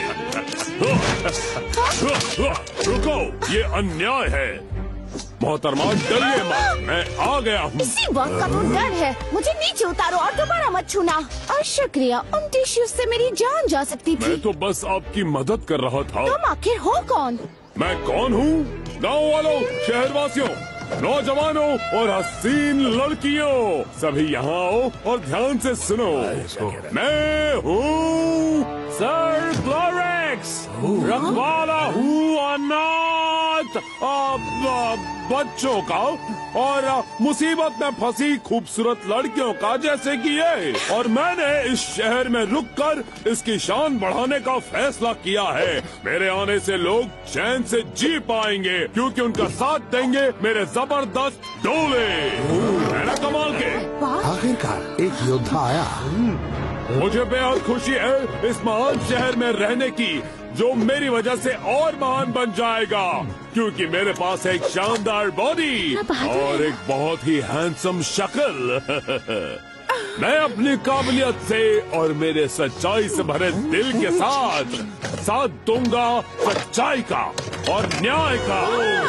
रुको, ये अन्याय है। मोहतरमा डरिए मत, मैं आ गया हूँ। इसी बात का तो डर है। मुझे नीचे उतारो और दोबारा मत छूना। और शुक्रिया, उन टिश्यूज से मेरी जान जा सकती थी। मैं तो बस आपकी मदद कर रहा था। तुम आखिर हो कौन? मैं कौन हूँ? गाँव वालों, शहरवासियों, नौजवानों और हसीन लड़कियों, सभी यहाँ आओ और ध्यान से सुनो। मैं हूँ सर ग्लोरेक्स, रखवाला हूँ अनाथ बच्चों का और मुसीबत में फंसी खूबसूरत लड़कियों का, जैसे कि ये। और मैंने इस शहर में रुककर इसकी शान बढ़ाने का फैसला किया है। मेरे आने से लोग चैन से जी पाएंगे, क्योंकि उनका साथ देंगे मेरे जबरदस्त डोले। है ना कमाल के? आखिरकार एक योद्धा आया। मुझे बेहद खुशी है इस महान शहर में रहने की, जो मेरी वजह से और महान बन जाएगा, क्योंकि मेरे पास एक शानदार बॉडी और एक बहुत ही हैंडसम शक्ल। मैं अपनी काबिलियत से और मेरे सच्चाई से भरे दिल के साथ साथ दूंगा सच्चाई का और न्याय का।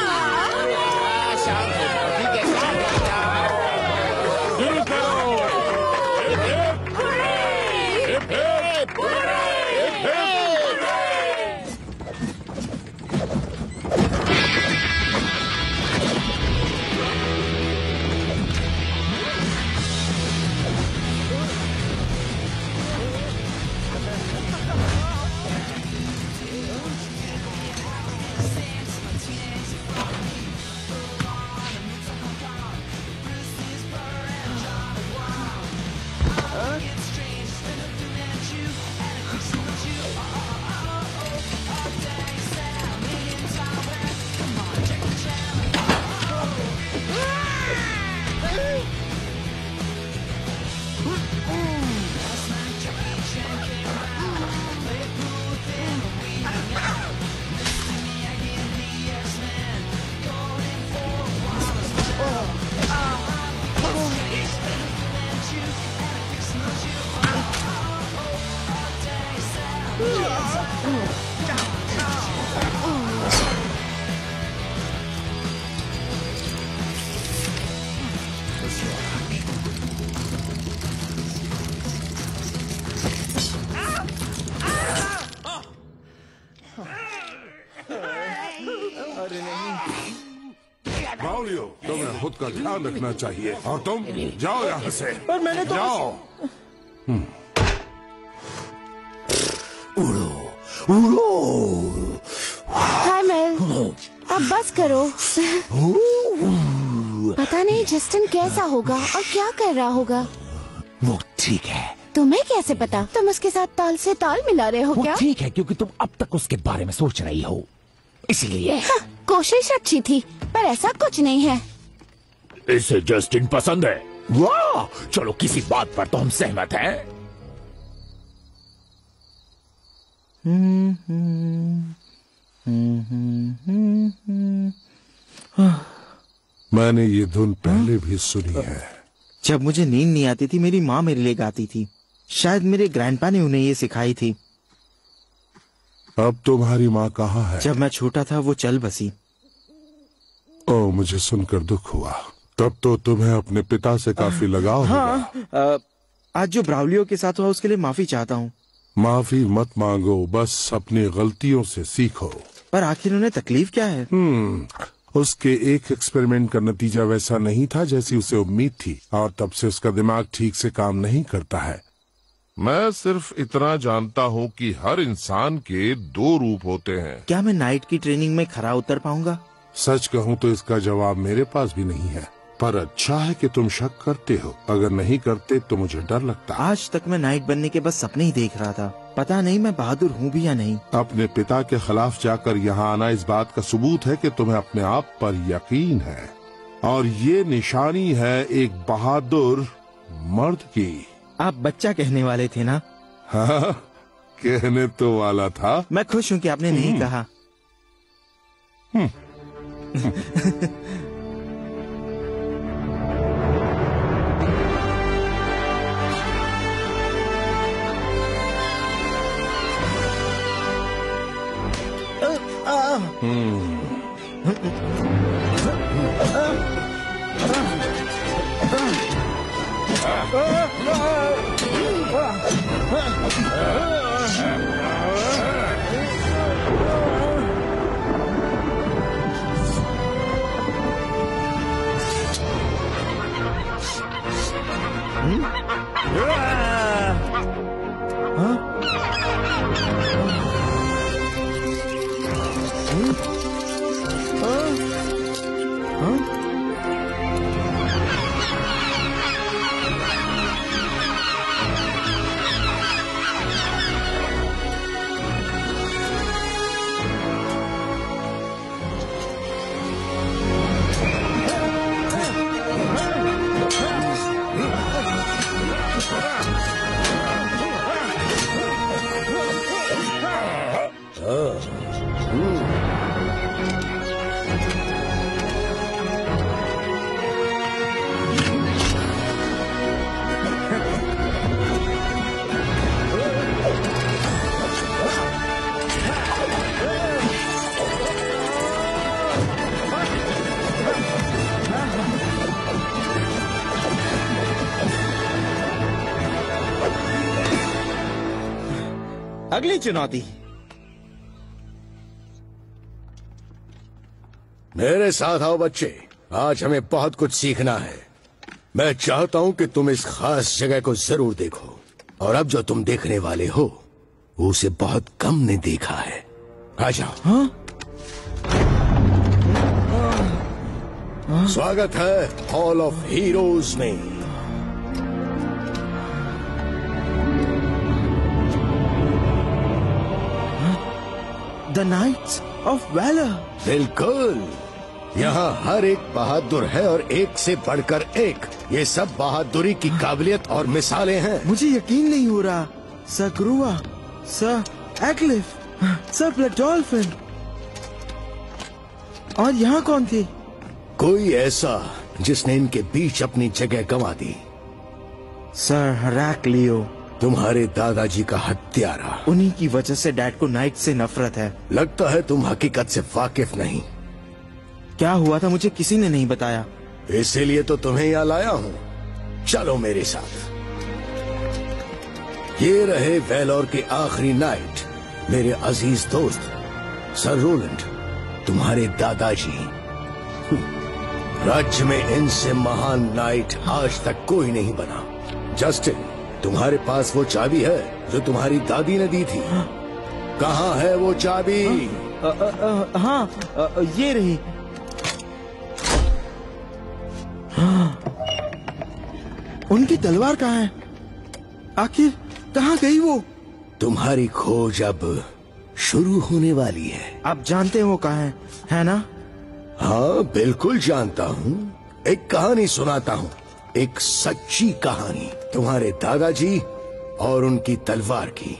शुरू करो। बावलियो, तुम्हें खुद का ध्यान रखना चाहिए और तुम जाओ यहाँ से। पर मैंने तो जाओ। उड़ो, उड़ो। हाय मेल, अब बस करो। पता नहीं जस्टिन कैसा होगा और क्या कर रहा होगा। वो ठीक है। तुम्हें कैसे पता? तुम उसके साथ ताल से ताल मिला रहे हो वो क्या? ठीक है, क्योंकि तुम अब तक उसके बारे में सोच रही हो, इसलिए। हाँ, कोशिश अच्छी थी, पर ऐसा कुछ नहीं है। इसे जस्टिन पसंद है। वाह, चलो किसी बात पर तो हम सहमत हैं। मैंने ये धुन पहले भी सुनी है। जब मुझे नींद नहीं आती थी, मेरी माँ मेरे लिए गाती थी। शायद मेरे ग्रैंडपा ने उन्हें ये सिखाई थी। अब तुम्हारी माँ कहाँ है? जब मैं छोटा था वो चल बसी। ओ, मुझे सुनकर दुख हुआ। तब तो तुम्हें अपने पिता से काफी लगाव होगा। हाँ, आज जो ब्राउलियो के साथ हुआ उसके लिए माफी चाहता हूँ। माफी मत मांगो, बस अपनी गलतियों से सीखो। पर आखिर उन्हें तकलीफ क्या है? हम्म, उसके एक एक्सपेरिमेंट का नतीजा वैसा नहीं था जैसी उसे उम्मीद थी, और तब से उसका दिमाग ठीक से काम नहीं करता है। मैं सिर्फ इतना जानता हूँ कि हर इंसान के दो रूप होते हैं। क्या मैं नाइट की ट्रेनिंग में खरा उतर पाऊंगा? सच कहूँ तो इसका जवाब मेरे पास भी नहीं है, पर अच्छा है कि तुम शक करते हो। अगर नहीं करते तो मुझे डर लगता। आज तक मैं नाइट बनने के बस सपने ही देख रहा था। पता नहीं मैं बहादुर हूँ भी या नहीं। अपने पिता के खिलाफ जाकर यहाँ आना इस बात का सबूत है कि तुम्हें अपने आप पर यकीन है, और ये निशानी है एक बहादुर मर्द की। आप बच्चा कहने वाले थे ना? हाँ, कहने तो वाला था। मैं खुश हूँ कि आपने नहीं कहा। अगली चुनौती। मेरे साथ आओ बच्चे, आज हमें बहुत कुछ सीखना है। मैं चाहता हूं कि तुम इस खास जगह को जरूर देखो, और अब जो तुम देखने वाले हो उसे बहुत कम ने देखा है। आ जाओ। हाँ? स्वागत है हॉल ऑफ हीरोज में। The Knights of Valor. बिल्कुल, यहाँ हर एक बहादुर है और एक से बढ़कर एक। ये सब बहादुरी की काबिलियत और मिसालें हैं। मुझे यकीन नहीं हो रहा। Sir Grua, sir Ecliff, sir Bludolphin. और यहाँ कौन थे? कोई ऐसा जिसने इनके बीच अपनी जगह गंवा दी। सर हेराक्लियो, तुम्हारे दादाजी का हत्यारा। उन्हीं की वजह से डैड को नाइट से नफरत है। लगता है तुम हकीकत से वाकिफ नहीं। क्या हुआ था मुझे किसी ने नहीं बताया। इसीलिए तो तुम्हें यहाँ लाया हूँ। चलो मेरे साथ। ये रहे वेलोर के आखिरी नाइट, मेरे अजीज दोस्त सर रोलैंड, तुम्हारे दादाजी। राज्य में इनसे महान नाइट आज तक कोई नहीं बना। जस्टिन, तुम्हारे पास वो चाबी है जो तुम्हारी दादी ने दी थी। कहाँ है वो चाबी? आ, आ, आ, हाँ, आ, ये रही। हाँ, उनकी तलवार कहाँ है? आखिर कहाँ गई वो? तुम्हारी खोज अब शुरू होने वाली है। आप जानते हैं वो कहाँ है, है ना? हाँ बिल्कुल जानता हूँ। एक कहानी सुनाता हूँ, एक सच्ची कहानी तुम्हारे दादाजी और उनकी तलवार की।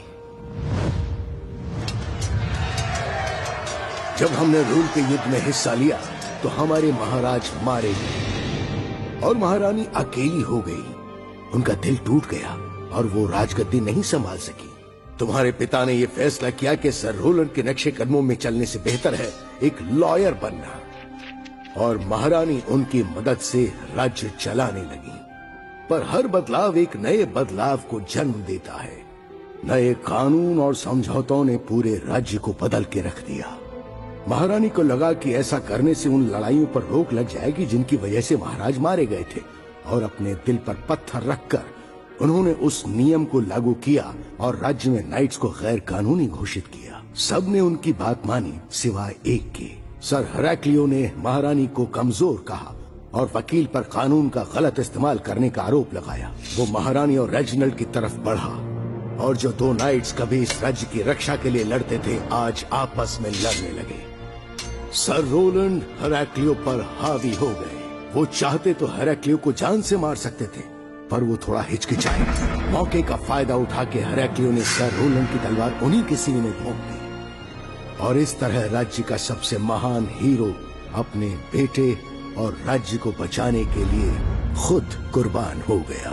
जब हमने रूल के युद्ध में हिस्सा लिया तो हमारे महाराज मारे गए और महारानी अकेली हो गई। उनका दिल टूट गया और वो राजगद्दी नहीं संभाल सकी। तुम्हारे पिता ने ये फैसला किया कि सर रोलैंड के नक्शे कदमों में चलने से बेहतर है एक लॉयर बनना, और महारानी उनकी मदद से राज्य चलाने लगी। पर हर बदलाव एक नए बदलाव को जन्म देता है। नए कानून और समझौतों ने पूरे राज्य को बदल के रख दिया। महारानी को लगा कि ऐसा करने से उन लड़ाइयों पर रोक लग जाएगी जिनकी वजह से महाराज मारे गए थे, और अपने दिल पर पत्थर रखकर उन्होंने उस नियम को लागू किया और राज्य में नाइट्स को गैर कानूनी घोषित किया। सबने उनकी बात मानी सिवाय एक के। सर हेराक्लियो ने महारानी को कमजोर कहा और वकील पर कानून का गलत इस्तेमाल करने का आरोप लगाया। वो महारानी और रेजिनाल्ड की तरफ बढ़ा, और जो दो नाइट्स कभी इस राज्य की रक्षा के लिए लड़ते थे आज आपस में लड़ने लगे। सर रोलैंड हेराक्लियो पर हावी हो गए। वो चाहते तो हेराक्लियो को जान से मार सकते थे, पर वो थोड़ा हिचकिचाए। मौके का फायदा उठा के हेराक्लियो ने सर रोलैंड की तलवार उन्हीं के सीने में भोंक दी, और इस तरह राज्य का सबसे महान हीरो अपने बेटे और राज्य को बचाने के लिए खुद कुर्बान हो गया।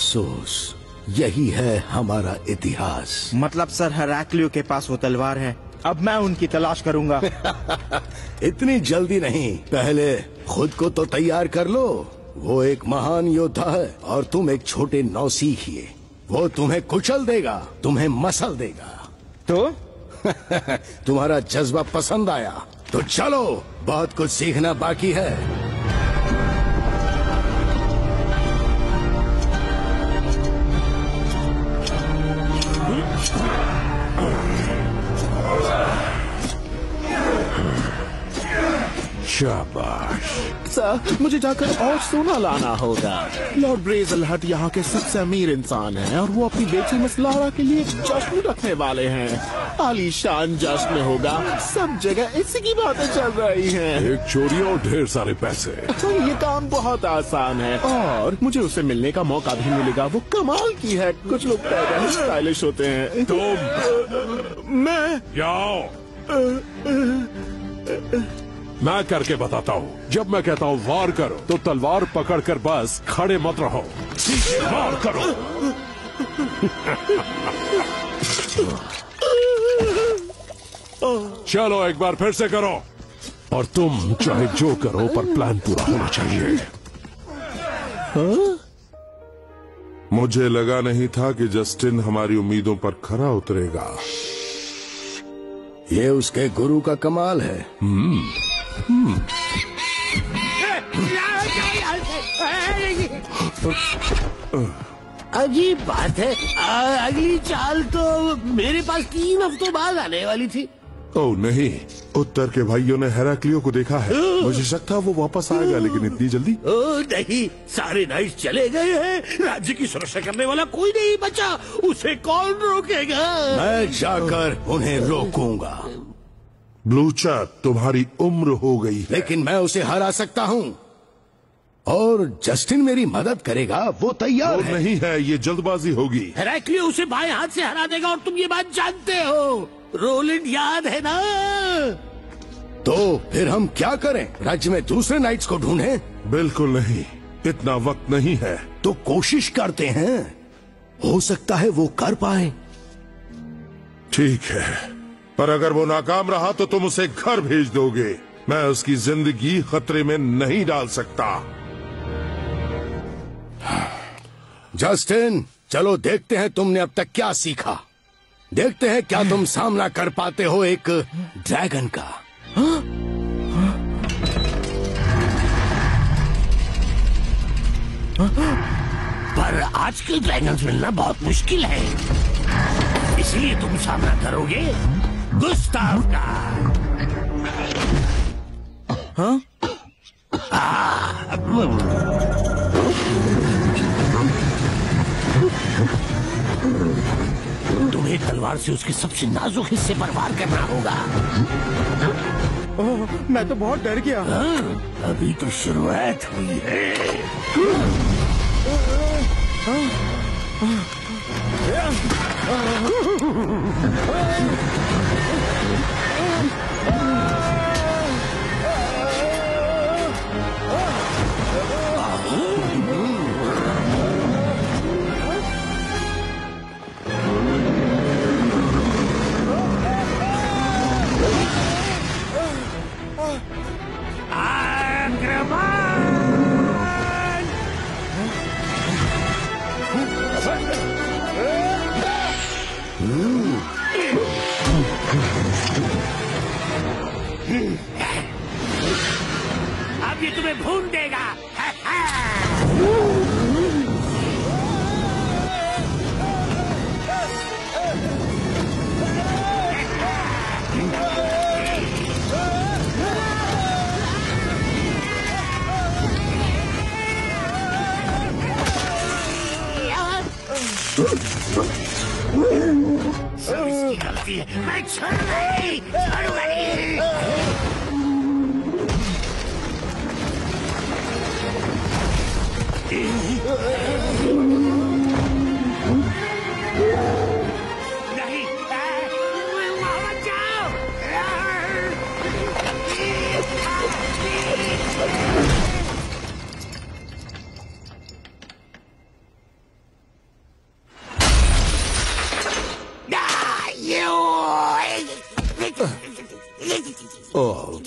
अफसोस, यही है हमारा इतिहास। मतलब सर हेराक्लियो के पास वो तलवार है अब मैं उनकी तलाश करूंगा। इतनी जल्दी नहीं, पहले खुद को तो तैयार कर लो। वो एक महान योद्धा है और तुम एक छोटे नौसिखिए। वो तुम्हें कुचल देगा, तुम्हें मसल देगा। तो तुम्हारा जज्बा पसंद आया तो चलो, बहुत कुछ सीखना बाकी है। शाबाश। सर, मुझे जाकर और सोना लाना होगा। लॉर्ड ब्रेजल हट यहाँ के सबसे अमीर इंसान हैं और वो अपनी बेटी मसलारा के लिए जश्न रखने वाले हैं। आलीशान जश्न होगा, सब जगह इसी की बातें चल रही हैं। एक चोरी और ढेर सारे पैसे। तो ये काम बहुत आसान है और मुझे उसे मिलने का मौका भी मिलेगा। वो कमाल की है। कुछ लोग पैदा ही स्टाइलिश होते हैं। तुम मैं क्या हो? मैं करके बताता हूँ। जब मैं कहता हूँ वार करो तो तलवार पकड़कर बस खड़े मत रहो, वार करो। चलो एक बार फिर से करो। और तुम चाहे जो करो पर प्लान पूरा होना चाहिए। हाँ? मुझे लगा नहीं था कि जस्टिन हमारी उम्मीदों पर खरा उतरेगा। ये उसके गुरु का कमाल है। हम्म हम्म अजीब बात है, आ, अगली चाल तो मेरे पास तीन हफ्तों बाद आने वाली थी। ओह नहीं, उत्तर के भाइयों ने हेराक्लियो को देखा है। मुझे शक था वो वापस आएगा, लेकिन इतनी जल्दी? ओह नहीं, सारे नाइट्स चले गए हैं। राज्य की सुरक्षा करने वाला कोई नहीं बचा। उसे कौन रोकेगा? मैं जाकर उन्हें रोकूंगा। ब्लूचर, तुम्हारी उम्र हो गई है। लेकिन मैं उसे हरा सकता हूँ और जस्टिन मेरी मदद करेगा। वो तैयार वो है। नहीं है, ये जल्दबाजी होगी। हेराक्लियो उसे बाएं हाथ से हरा देगा और तुम ये बात जानते हो। रोलिंड याद है ना? तो फिर हम क्या करें? राज्य में दूसरे नाइट्स को ढूंढें? बिल्कुल नहीं, इतना वक्त नहीं है। तो कोशिश करते हैं, हो सकता है वो कर पाए। ठीक है, पर अगर वो नाकाम रहा तो तुम उसे घर भेज दोगे। मैं उसकी जिंदगी खतरे में नहीं डाल सकता। जस्टिन, चलो देखते हैं तुमने अब तक क्या सीखा। देखते हैं क्या तुम सामना कर पाते हो एक ड्रैगन का। पर आजकल ड्रैगन्स मिलना बहुत मुश्किल है, इसलिए तुम सामना करोगे गुस्ताव का। हाँ? तुम्हें तलवार से उसके सबसे नाजुक हिस्से पर वार करना होगा। ओह, मैं तो बहुत डर गया। हाँ, अभी तो शुरुआत हुई है। अब ये तुम्हें भून देगा। सब इसकी गलती है। मैं छोड़ूंगा नहीं, छोड़ूंगा नहीं। नहीं, वहाँ मत जाओ। ओह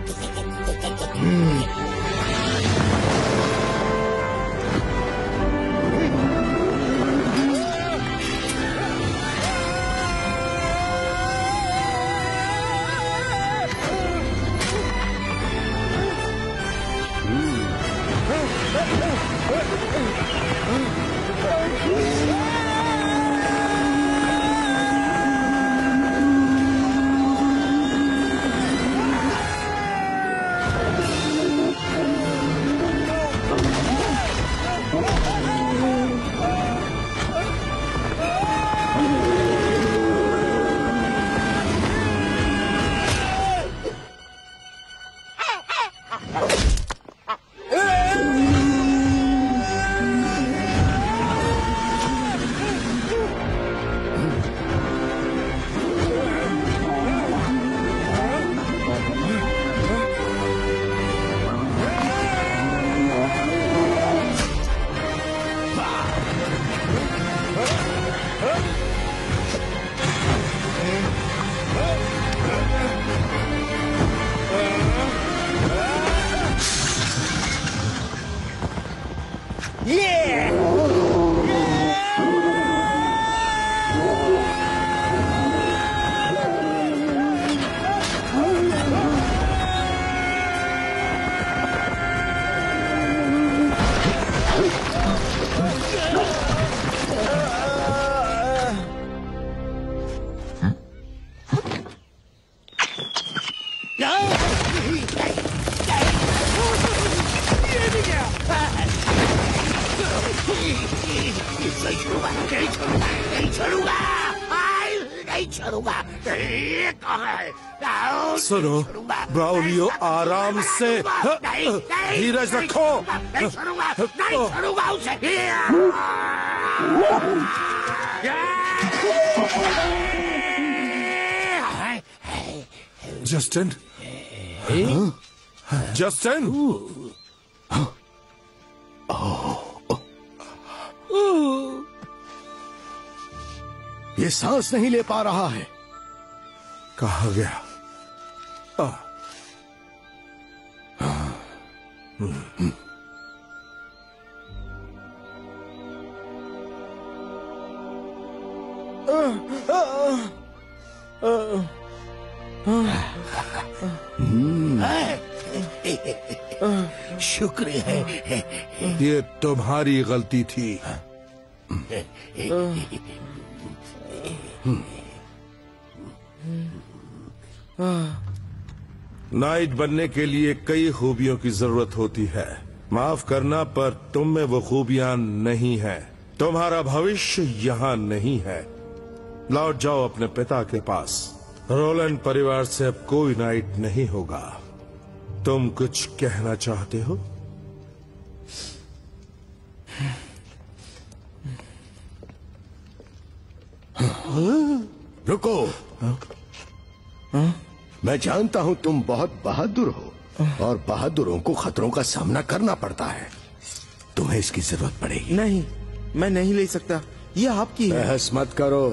सुनो ब्राउलियो, आराम से धीरज रखो। नहीं छोड़ूंगा, नहीं छोड़ूंगा उसे। जस्टिन, जस्टिन, ये सांस नहीं ले पा रहा है। कहाँ गया? आ, शुक्र है। ये तुम्हारी गलती थी। नाइट बनने के लिए कई खूबियों की जरूरत होती है। माफ करना, पर तुम में वो खूबियां नहीं हैं। तुम्हारा भविष्य यहाँ नहीं है। लौट जाओ अपने पिता के पास। रोलैंड परिवार से अब कोई नाइट नहीं होगा। तुम कुछ कहना चाहते हो? रुको। मैं जानता हूं तुम बहुत बहादुर हो और बहादुरों को खतरों का सामना करना पड़ता है। तुम्हें इसकी जरूरत पड़ेगी। नहीं, मैं नहीं ले सकता। ये आपकी है। बहस मत करो।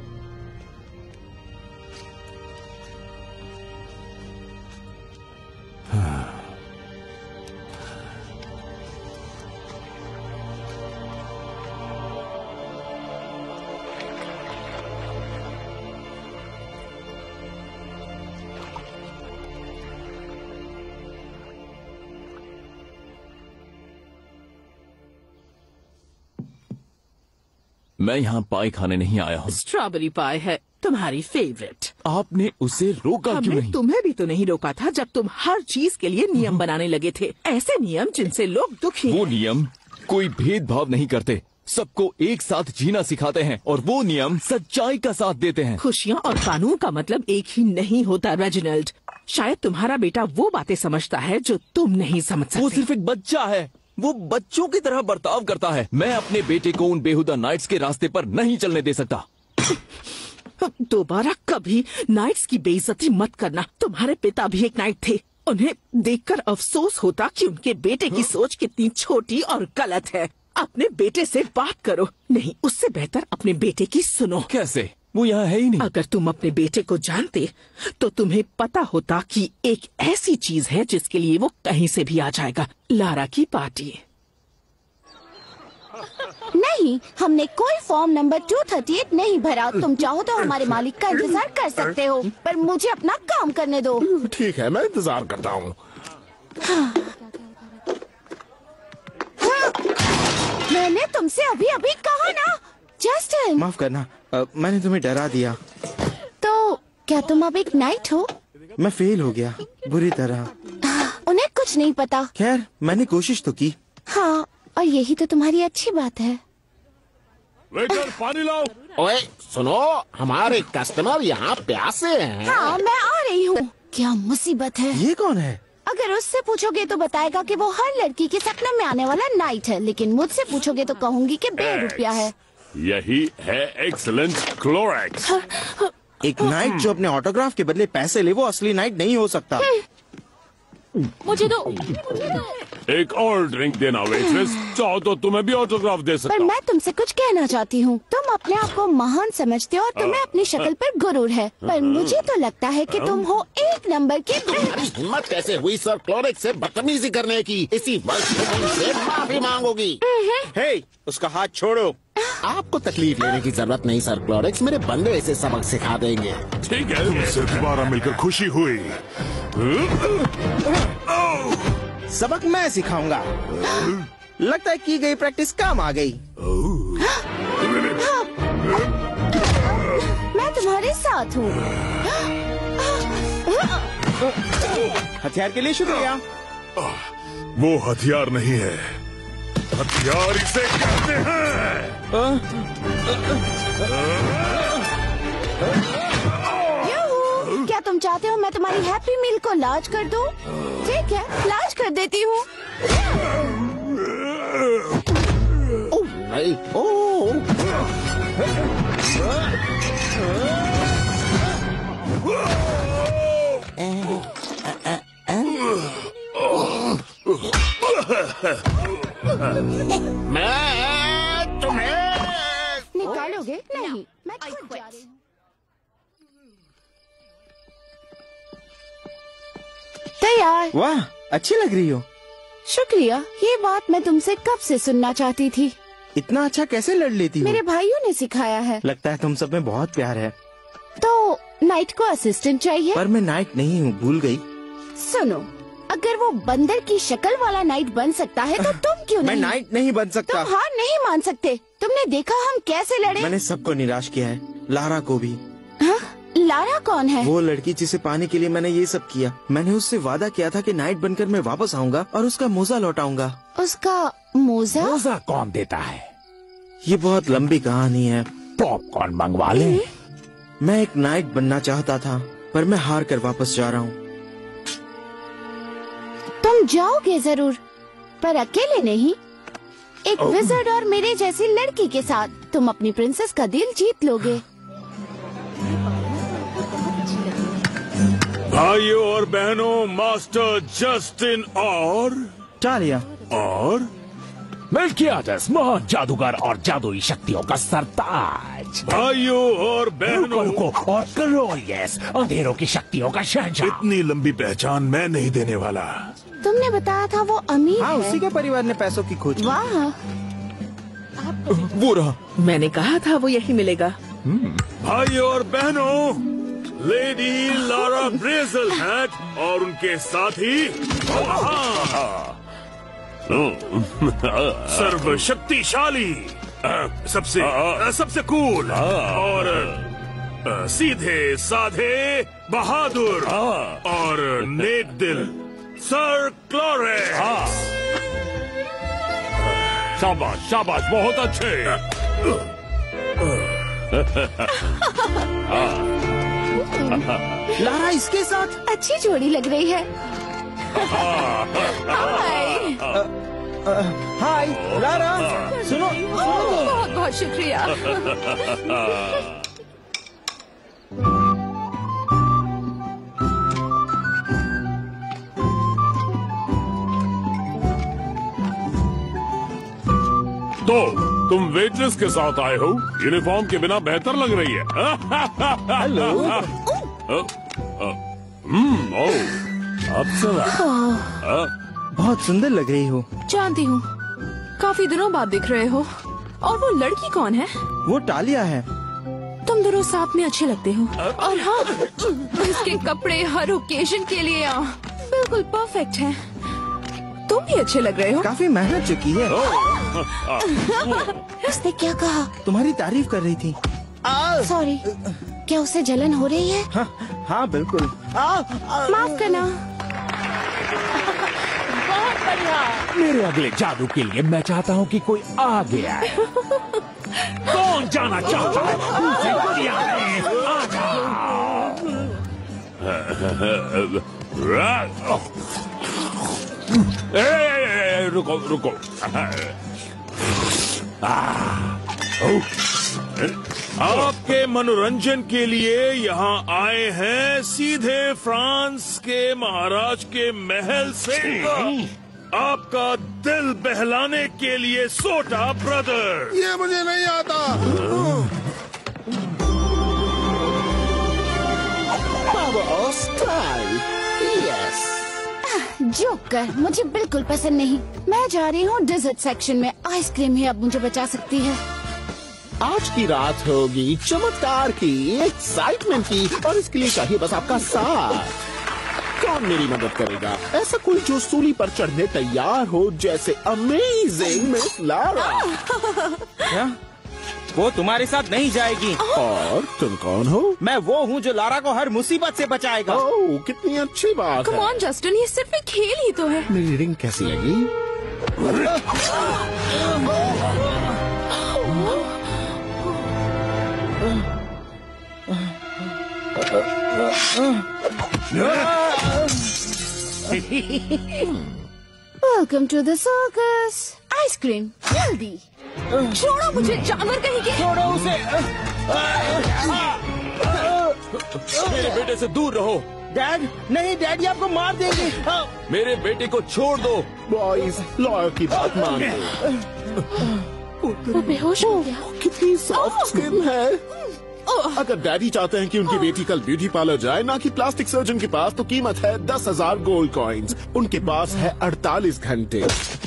मैं यहाँ पाई खाने नहीं आया हूँ। स्ट्रॉबेरी पाई है तुम्हारी फेवरेट। आपने उसे रोका क्यों हमने नहीं? तुम्हें भी तो नहीं रोका था जब तुम हर चीज के लिए नियम बनाने लगे थे। ऐसे नियम जिनसे लोग दुखी वो हैं। नियम कोई भेदभाव नहीं करते, सबको एक साथ जीना सिखाते हैं, और वो नियम सच्चाई का साथ देते हैं। खुशियाँ और कानून का मतलब एक ही नहीं होता रेजिनाल्ड। शायद तुम्हारा बेटा वो बातें समझता है जो तुम नहीं समझ सकते। वो सिर्फ एक बच्चा है। वो बच्चों की तरह बर्ताव करता है। मैं अपने बेटे को उन बेहुदा नाइट्स के रास्ते पर नहीं चलने दे सकता। दोबारा कभी नाइट्स की बेइज्जती मत करना। तुम्हारे पिता भी एक नाइट थे। उन्हें देखकर अफसोस होता कि उनके बेटे की सोच कितनी छोटी और गलत है। अपने बेटे से बात करो। नहीं, उससे बेहतर अपने बेटे की सुनो। कैसे? वो यहाँ है ही नहीं। अगर तुम अपने बेटे को जानते तो तुम्हें पता होता कि एक ऐसी चीज है जिसके लिए वो कहीं से भी आ जाएगा। लारा की पार्टी। नहीं, हमने कोई form number two thirty eight नहीं भरा। तुम चाहो तो हमारे मालिक का इंतजार कर सकते हो, पर मुझे अपना काम करने दो। ठीक है, मैं इंतजार करता हूँ। हाँ। हाँ। मैंने तुमसे अभी अभी कहा ना, जस्टिन। माफ करना, आ, मैंने तुम्हें डरा दिया। तो क्या तुम अब एक नाइट हो? मैं फेल हो गया बुरी तरह। उन्हें कुछ नहीं पता। खैर, मैंने कोशिश तो की। हाँ, और यही तो तुम्हारी अच्छी बात है। वेटर, पानी लाओ। ओए सुनो, हमारे कस्टमर यहाँ प्यासे हैं। हाँ, मैं आ रही हूँ। क्या मुसीबत है। ये कौन है? अगर उससे पूछोगे तो बताएगा कि वो हर लड़की के सपने में आने वाला नाइट है, लेकिन मुझसे पूछोगे तो कहूँगी कि बेरुपया है। यही है एक्सीलेंट क्लोरेक्स। एक नाइट जो अपने ऑटोग्राफ के बदले पैसे ले, वो असली नाइट नहीं हो सकता। मुझे दो, मुझे दो। एक और ड्रिंक देना वेट्रेस। चाहो तो तुम्हें भी ऑटोग्राफ दे सकता पर हूँ। मैं तुमसे कुछ कहना चाहती हूँ। तुम अपने आप को महान समझते हो और तुम्हें अपनी शक्ल पर गुरूर है, पर मुझे तो लगता है कि तुम हो एक नंबर की। तुम्हारी हिम्मत कैसे हुई सर क्लोरेक्स से बदतमीजी करने की? इसी वक्त तुम से माफी मांगोगी। हे, उसका हाथ छोड़ो। आपको तकलीफ लेने की जरूरत नहीं सर क्लोरेक्स, मेरे बंदे इसे सबक सिखा देंगे। ठीक है, तुमसे दोबारा मिलकर खुशी हुई। सबक मैं सिखाऊंगा। लगता है की गई प्रैक्टिस काम आ गई। मैं तुम्हारे साथ हूँ। हथियार के लिए शुक्रिया। वो हथियार नहीं है, हथियार इसे कहते हैं। यूहू, क्या तुम चाहते हो मैं तुम्हारी हैप्पी मील को लाज कर दूं? ठीक है, लाज कर देती हूँ। ओह नहीं, ओह। मैं तुम्हें निकालोगे? नहीं, मैं खुद जा रही हूँ। तैयार। वाह, अच्छी लग रही हो। शुक्रिया, ये बात मैं तुमसे कब से सुनना चाहती थी। इतना अच्छा कैसे लड़ लेती हो? मेरे भाइयों ने सिखाया है। लगता है तुम सब में बहुत प्यार है। तो नाइट को असिस्टेंट चाहिए? पर मैं नाइट नहीं हूँ, भूल गई। सुनो, अगर वो बंदर की शक्ल वाला नाइट बन सकता है तो तुम क्यों नहीं? मैं नाइट नहीं बन सकता। तुम हार नहीं मान सकते। तुमने देखा हम कैसे लड़े। मैंने सबको निराश किया है, लारा को भी। हाँ? लारा कौन है? वो लड़की जिसे पाने के लिए मैंने ये सब किया। मैंने उससे वादा किया था कि नाइट बनकर मैं वापस आऊंगा और उसका मोजा लौटाऊंगा। उसका मोजा? मोजा कौन देता है? ये बहुत लंबी कहानी है। पॉपकॉर्न मंगवा ले। मैं एक नाइट बनना चाहता था, पर मैं हार कर वापस जा रहा हूँ। तुम जाओगे जरूर, पर अकेले नहीं। एक विज़र्ड और मेरे जैसी लड़की के साथ तुम अपनी प्रिंसेस का दिल जीत लोगे। भाइयों और बहनों, मास्टर जस्टिन और टालिया और मेल्कियाडस, महान जादूगर और जादुई शक्तियों का सरताज। भाइयों और बहनों, रुको, और ग्लोरियस, अंधेरों की शक्तियों का शहंशाह। इतनी लंबी पहचान मैं नहीं देने वाला। तुमने बताया था वो अमीर हाँ, है। उसी के परिवार ने पैसों की खोज की। वाह, वो रहा। मैंने कहा था वो यही मिलेगा। भाइयों और बहनों, लेडी लारा ब्रेजल हैट और उनके साथी सर्वशक्तिशाली, सबसे सबसे कूल और सीधे साधे बहादुर और नेक दिल सर क्लोरेक्स। शाबाश शाबाश, बहुत अच्छे। लारा इसके साथ अच्छी जोड़ी लग रही है। हाय लारा, सुनो, सुनो। बहुत बहुत शुक्रिया। तो तुम वेट्रेस के साथ आए हो, यूनिफॉर्म के बिना बेहतर लग रही है। हेलो। Hmm, oh, Apsara. बहुत सुंदर लग रही हो। जानती हूँ, काफी दिनों बाद दिख रहे हो। और वो लड़की कौन है? वो टालिया है। तुम दोनों साथ में अच्छे लगते हो। और हाँ, इसके कपड़े हर ओकेजन के लिए आ, बिल्कुल परफेक्ट हैं। तुम भी अच्छे लग रहे हो। काफी मेहनत चुकी है। उसने क्या कहा? तुम्हारी तारीफ कर रही थी। सॉरी, क्या उसे जलन हो रही है? हाँ, हाँ बिल्कुल। माफ करना। बहुत बढ़िया। मेरे अगले जादू के लिए मैं चाहता हूँ कि कोई आगे आए। कौन जाना चाहता है? मुझे दुनिया में आ जाओ। ए, ए, ए, रुको रुको। आपके मनोरंजन के लिए यहाँ आए हैं सीधे फ्रांस के महाराज के महल से आपका दिल बहलाने के लिए सोटा ब्रदर। ये मुझे नहीं आता। यस। जोकर मुझे बिल्कुल पसंद नहीं। मैं जा रही हूँ डेजर्ट सेक्शन में। आइसक्रीम ही अब मुझे बचा सकती है। आज की रात होगी चमत्कार की, एक्साइटमेंट की, और इसके लिए चाहिए बस आपका साथ। कौन मेरी मदद करेगा? ऐसा कोई जो सूली पर चढ़ने तैयार हो, जैसे अमेजिंग मिस लारा। क्या? वो तुम्हारे साथ नहीं जाएगी। और तुम कौन हो? मैं वो हूँ जो लारा को हर मुसीबत से बचाएगा। ओह, कितनी अच्छी बात कम है। ऑन जस्टिन, ये सिर्फ एक खेल ही तो है। मेरी रिंग कैसी लगी? Welcome to the circus. Ice cream जल्दी। छोड़ो मुझे, जानवर कहीं के। छोड़ो उसे। मेरे बेटे से दूर रहो। डैड, नहीं, डैडी आपको मार देंगे। मेरे बेटे को छोड़ दो। बॉयज, लॉयर की बात मान लो। वो बेहोश हो गया। कितनी सॉफ्ट स्किन है। अगर डैडी चाहते हैं कि उनकी बेटी कल ब्यूटी पार्लर जाए, ना कि प्लास्टिक सर्जन के पास, तो कीमत है दस हजार गोल्ड कॉइन्स। उनके पास है अड़तालीस घंटे।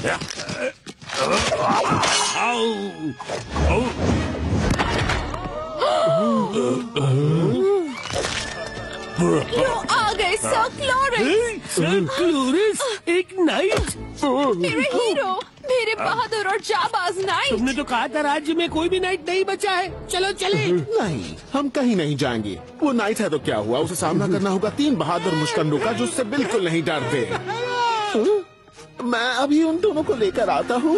लो आ गए सर क्लोरेंस। सर क्लोरेंस, एक नाइट। मेरे हीरो, मेरे बहादुर और जाबाज नाइट। तुमने तो कहा था राज्य में कोई भी नाइट नहीं बचा है। चलो चले। नहीं, हम कहीं नहीं जाएंगे। वो नाइट है तो क्या हुआ, उसे सामना करना होगा तीन बहादुर मुश्कंडों का जो उससे बिल्कुल नहीं डरते। मैं अभी उन दोनों को लेकर आता हूँ।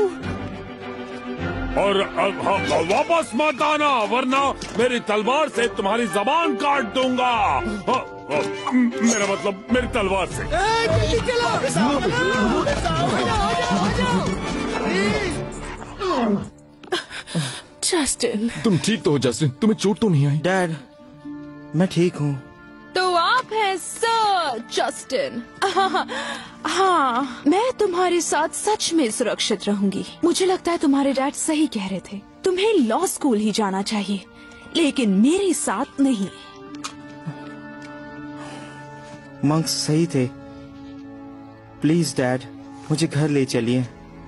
और अब हम वापस मत आना, वरना मेरी तलवार से तुम्हारी जबान काट दूंगा। हाँ, हाँ, मेरा मतलब मेरी तलवार से। जस्टिन, तुम ठीक तो हो जस्टिन? तुम्हें चोट तो नहीं आई? डैड, मैं ठीक हूँ। तो आप हैं सर जस्टिन। हाँ, मैं तुम्हारे साथ सच में सुरक्षित रहूंगी। मुझे लगता है तुम्हारे डैड सही कह रहे थे। तुम्हें लॉ स्कूल ही जाना चाहिए, लेकिन मेरे साथ नहीं। मंक्स सही थे। प्लीज डैड, मुझे घर ले चलिए।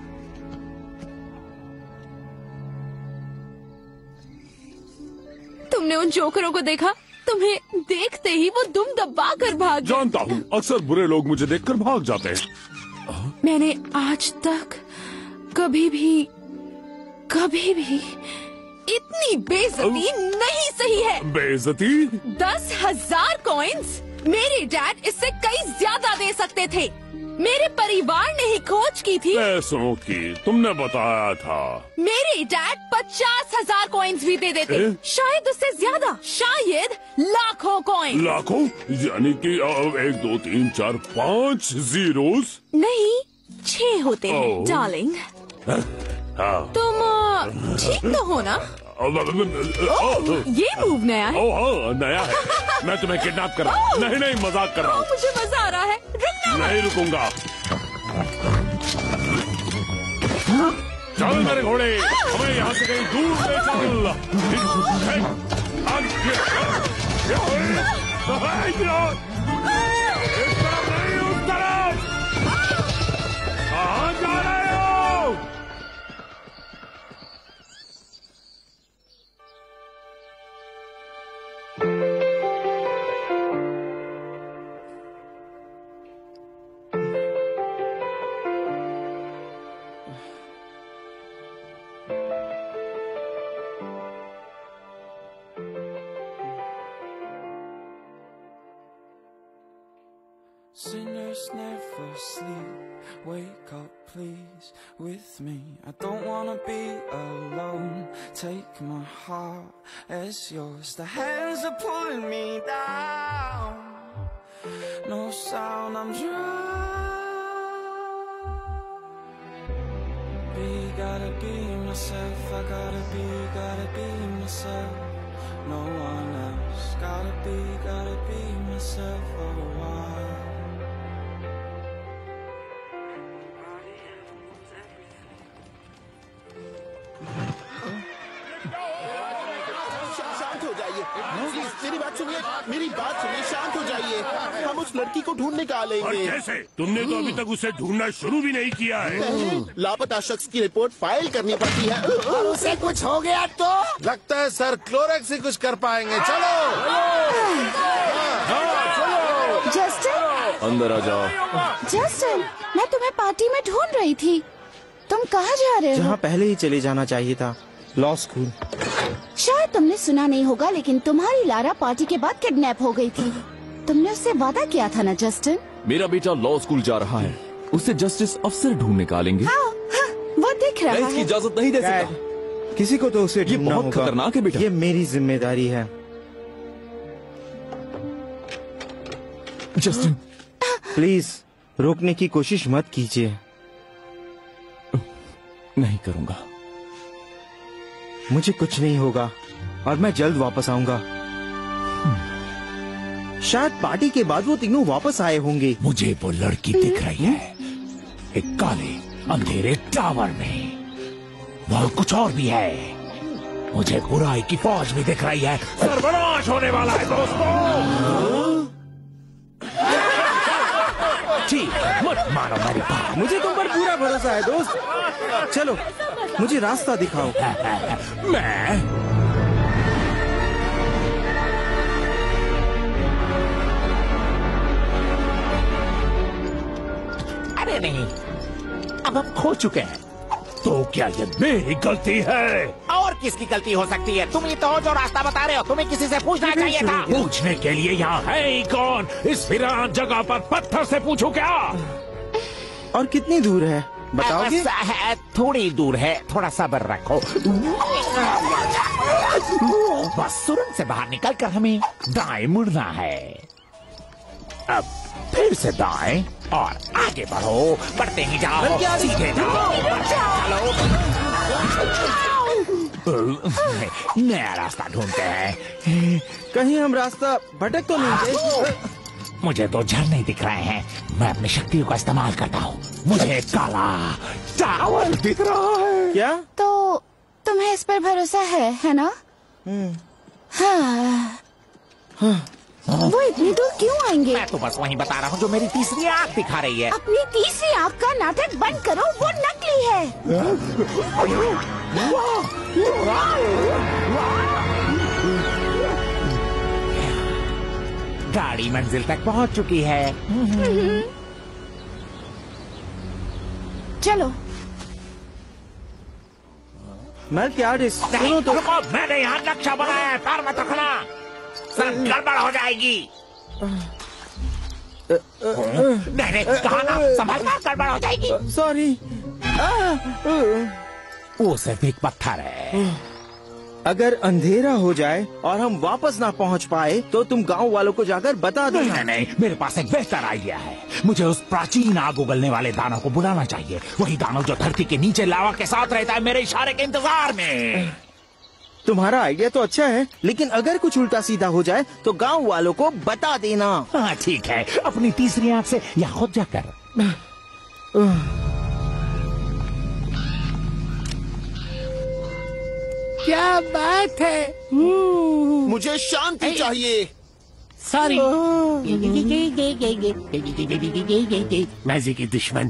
तुमने उन जोकरों को देखा? तुम्हें देखते ही वो दुम दबा कर भाग गए। जानता हूँ, अक्सर बुरे लोग मुझे देखकर भाग जाते हैं। मैंने आज तक कभी भी कभी भी इतनी बेइज्जती नहीं सही है। बेइज्जती? दस हजार कॉइन्स। मेरे डैड इससे कई ज्यादा दे सकते थे। मेरे परिवार ने ही खोज की थी। पैसों की तुमने बताया था। मेरे डैड पचास हजार कॉइन्स भी दे देते। ए? शायद उससे ज्यादा, शायद लाखों कॉइन्स। लाखों? यानी कि अ, एक दो तीन चार पाँच जीरोस? नहीं, छह होते हैं ओह। डार्लिंग। हाँ। तुम अ, ठीक तो हो ना? ओह, ये मूव नया है। ओह, हाँ, नया है। मैं तुम्हें किडनैप कर रहा हूँ। नहीं नहीं, मजाक कर रहा ओह, हूँ। मुझे मजा आ रहा है। रुकना मत। नहीं रुकूंगा। चल मेरे घोड़े, हमें यहाँ से कहीं दूर ले चल। इस तरफ नहीं, उस तरफ। कहाँ जा रहे हो? Sinners never sleep. Wake up, please, with me. I don't wanna be alone. Take my heart as yours. The hands are pulling me down. No sound, I'm drowned. Be, gotta be myself. I gotta be, gotta be myself. No one else. Gotta be, gotta be myself for a while. मेरी बात सुनिए, मेरी बात सुनिए, शांत हो जाइए। हम उस लड़की को ढूंढ निकालेंगे। और कैसे? तुमने तो अभी तक उसे ढूंढना शुरू भी नहीं किया है। लापता शख्स की रिपोर्ट फाइल करनी पड़ती है। और उसे कुछ हो गया तो? लगता है सर क्लोरेक्स ही कुछ कर पाएंगे। चलो जस्टिन, अंदर आ जाओ। जस्टिन, मैं तुम्हें पार्टी में ढूंढ रही थी। तुम कहाँ जा रहे हो? जहाँ पहले ही चले जाना चाहिए था, लॉ स्कूल। शायद तुमने सुना नहीं होगा, लेकिन तुम्हारी लारा पार्टी के बाद किडनैप हो गई थी। तुमने उससे वादा किया था ना जस्टिन? मेरा बेटा लॉ स्कूल जा रहा है, उसे जस्टिस अफसर ढूंढ निकालेंगे। हाँ, हाँ, वो दिख रहा मैं इसकी है। इजाजत नहीं दे सकता। किसी को तो उसे ये ढूंढना बहुत होगा। खतरनाक है बेटा। ये मेरी जिम्मेदारी है। जस्टिन, प्लीज रोकने की कोशिश मत कीजिए। नहीं करूंगा। मुझे कुछ नहीं होगा और मैं जल्द वापस आऊंगा। शायद पार्टी के बाद वो तीनों वापस आए होंगे। मुझे वो लड़की दिख रही है, एक काले अंधेरे टावर में। वहाँ कुछ और भी है। मुझे बुराई की फौज भी दिख रही है। सर्वनाश होने वाला है दोस्तों। ठीक, मत मारो मेरी बात। मुझे तुम पर पूरा भरोसा है दोस्त। चलो मुझे रास्ता दिखाओ। मैं अरे नहीं, अब हम खो चुके हैं। तो क्या ये मेरी गलती है? और किसकी गलती हो सकती है? तुम ही तो हो जो रास्ता बता रहे हो। तुम्हें किसी से पूछना चाहिए था। पूछने के लिए यहाँ है ही कौन? इस वीरान जगह पर पत्थर से पूछूं क्या? और कितनी दूर है बताओगे? बस थोड़ी दूर है, थोड़ा सब्र रखो। बस सुरंग से बाहर निकलकर हमें दाएं मुड़ना है। अब फिर से दाएं और आगे बढ़ो। बढ़ते ही जाओ, सीधे जाओ, चलो। नया रास्ता ढूंढते हैं। कहीं हम रास्ता भटक तो नहीं गए? मुझे तो झरने दिख रहे हैं। मैं अपनी शक्तियों का इस्तेमाल करता हूँ। मुझे काला टावर दिख रहा है। क्या? तो तुम्हें इस पर भरोसा है, है ना? हाँ। हाँ। वो इतनी दूर क्यों आएंगे? मैं तो बस वही बता रहा हूँ जो मेरी तीसरी आँख दिखा रही है। अपनी तीसरी आँख का नाटक बंद करो, वो नकली है। गाड़ी मंजिल तक पहुँच चुकी है। चलो। मैं क्या डिस? नहीं, तो रुको, मैंने यहाँ नक्शा बनाया है। पैर मत रखना, सब गड़बड़ हो जाएगी। नहीं नहीं, कहा ना, संभालना, गड़बड़ हो जाएगी। सॉरी। वो सिर्फ एक पत्थर है। अगर अंधेरा हो जाए और हम वापस ना पहुंच पाए तो तुम गांव वालों को जाकर बता दो। नहीं नहीं, मेरे पास एक बेहतर आइडिया है। मुझे उस प्राचीन आग उगलने वाले दानव को बुलाना चाहिए। वही दानव जो धरती के नीचे लावा के साथ रहता है, मेरे इशारे के इंतजार में। तुम्हारा आइडिया तो अच्छा है, लेकिन अगर कुछ उल्टा सीधा हो जाए तो गांव वालों को बता देना। हाँ ठीक है, अपनी तीसरी आंख से या खुद जाकर। क्या बात है। मुझे शांति चाहिए। सॉरी। मजे के दुश्मन।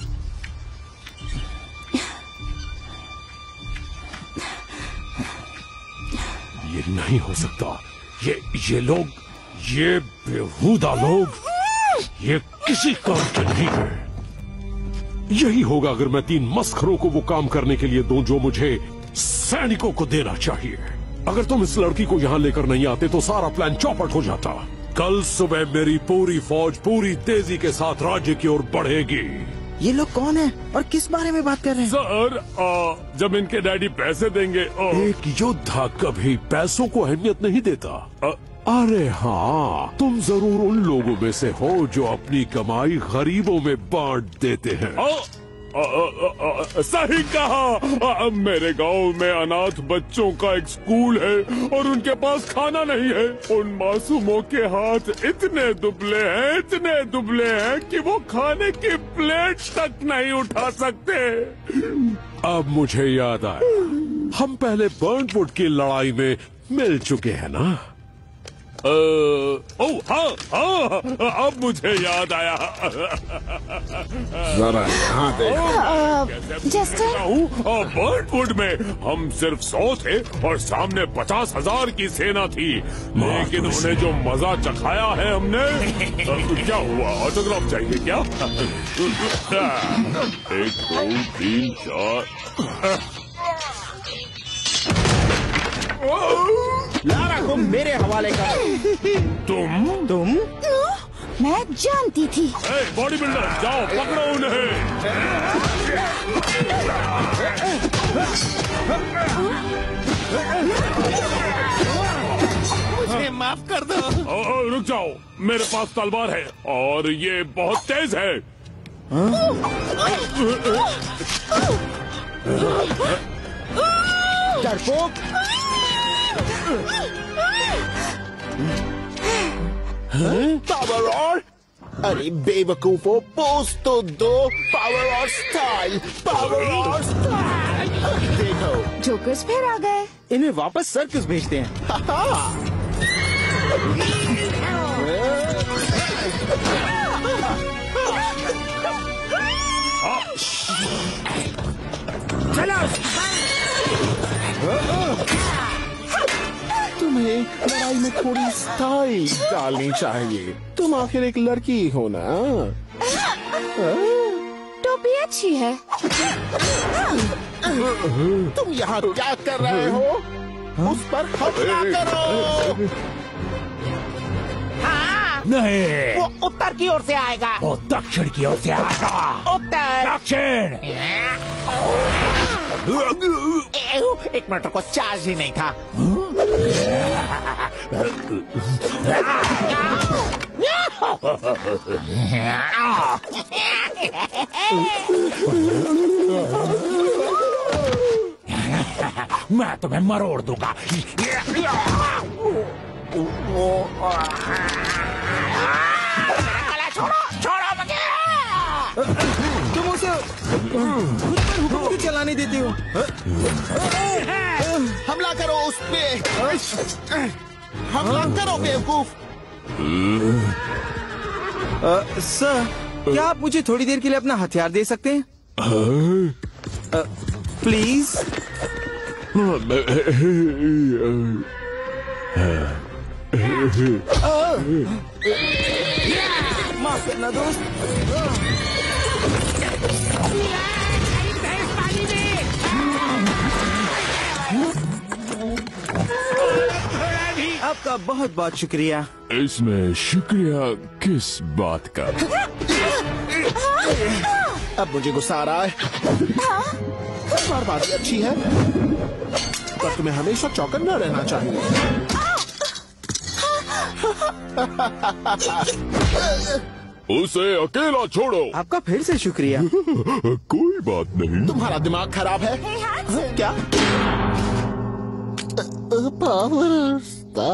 ये नहीं हो सकता। ये ये लोग, ये बेहुदा लोग, ये किसी काम के नहीं है। यही होगा अगर मैं तीन मस्खरों को वो काम करने के लिए दूं जो मुझे सैनिकों को देना चाहिए। अगर तुम इस लड़की को यहाँ लेकर नहीं आते तो सारा प्लान चौपट हो जाता। कल सुबह मेरी पूरी फौज पूरी तेजी के साथ राज्य की ओर बढ़ेगी। ये लोग कौन हैं और किस बारे में बात कर रहे हैं? सर, आ, जब इनके डैडी पैसे देंगे। आ, एक योद्धा कभी पैसों को अहमियत नहीं देता। आ, अरे हाँ, तुम जरूर उन लोगों में से हो जो अपनी कमाई गरीबों में बांट देते हैं। आ, आ, आ, आ, सही कहा। आ, मेरे गांव में अनाथ बच्चों का एक स्कूल है और उनके पास खाना नहीं है। उन मासूमों के हाथ इतने दुबले हैं, इतने दुबले हैं कि वो खाने की प्लेट तक नहीं उठा सकते। अब मुझे याद आया, हम पहले बर्नवुड की लड़ाई में मिल चुके हैं ना। ओ हाँ हाँ, अब मुझे याद आया। जरा यहाँ हूँ बर्नवुड में हम सिर्फ सौ थे और सामने पचास हजार की सेना थी, लेकिन उन्हें जो मजा चखाया है हमने। क्या हुआ, ऑटोग्राफ चाहिए क्या? एक दो तीन चार। लारा को मेरे हवाले कर। तुम तुम मैं जानती थी। बॉडी बिल्डर, जाओ पकड़ो उन्हें। मुझे माफ कर दो। ओ, ओ, रुक जाओ, मेरे पास तलवार है और ये बहुत तेज है। डरपोक। पावर और अरे बेवकूफो, पोज तो दो। पावर और स्टाइल, पावर और स्टाइल। देखो, जोकर्स फिर आ गए। इन्हें वापस सर्कस भेजते हैं। तुम्हें लड़ाई में थोड़ी स्टाइल डालनी चाहिए। तुम आखिर एक लड़की हो ना। टोपी अच्छी है। तुम यहाँ क्या कर रहे हो? उस पर हमला करो। नहीं, वो उत्तर की ओर से आएगा। वो दक्षिण की ओर से आएगा। उत्तर। दक्षिण। एक मिनट को चार्ज ही नहीं था। मैं तुम्हें मरोड़ दूंगा। छोड़ो, छोड़ो मुझे। तुम उसे खुद पर हुक्म क्यों चलाने देते हो? हमला करो उस पे। हमला करो बेवकूफ। सर, क्या आप मुझे थोड़ी देर के लिए अपना हथियार दे सकते हैं? प्लीज। माफ करना दोस्त। आपका बहुत बहुत शुक्रिया। इसमें शुक्रिया किस बात का? अब मुझे गुस्सा आ रहा है। बर्बादी अच्छी है, पर तुम्हें हमेशा चौकन्ना रहना चाहिए। उसे अकेला छोड़ो। आपका फिर से शुक्रिया। कोई बात नहीं। तुम्हारा दिमाग खराब है क्या? पावर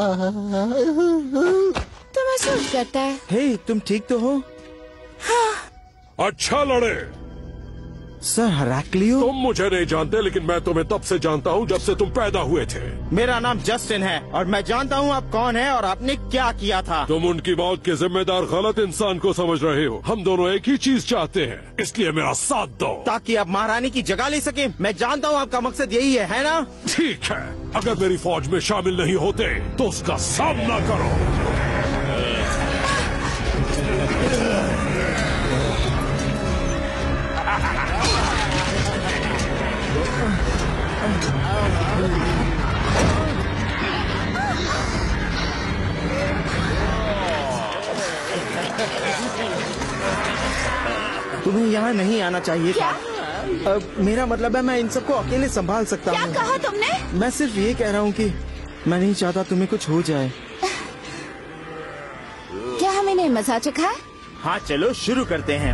तो महसूस करता है। हे, तुम ठीक तो हो? अच्छा लड़े। Sir Heraclio. तुम मुझे नहीं जानते, लेकिन मैं तुम्हें तब से जानता हूँ जब से तुम पैदा हुए थे। मेरा नाम जस्टिन है और मैं जानता हूँ आप कौन है और आपने क्या किया था। तुम उनकी मौत के जिम्मेदार गलत इंसान को समझ रहे हो। हम दोनों एक ही चीज चाहते हैं, इसलिए मेरा साथ दो ताकि आप महारानी की जगह ले सके। मैं जानता हूँ आपका मकसद यही है, है ना? ठीक है, अगर मेरी फौज में शामिल नहीं होते तो उसका सामना करो। तुम्हें यहाँ नहीं आना चाहिए था। अब मेरा मतलब है मैं इन सबको अकेले संभाल सकता हूँ। क्या कहा तुमने? मैं सिर्फ ये कह रहा हूँ कि मैं नहीं चाहता तुम्हें कुछ हो जाए। क्या हम इन्हें मजा चखाए? हाँ चलो शुरू करते हैं।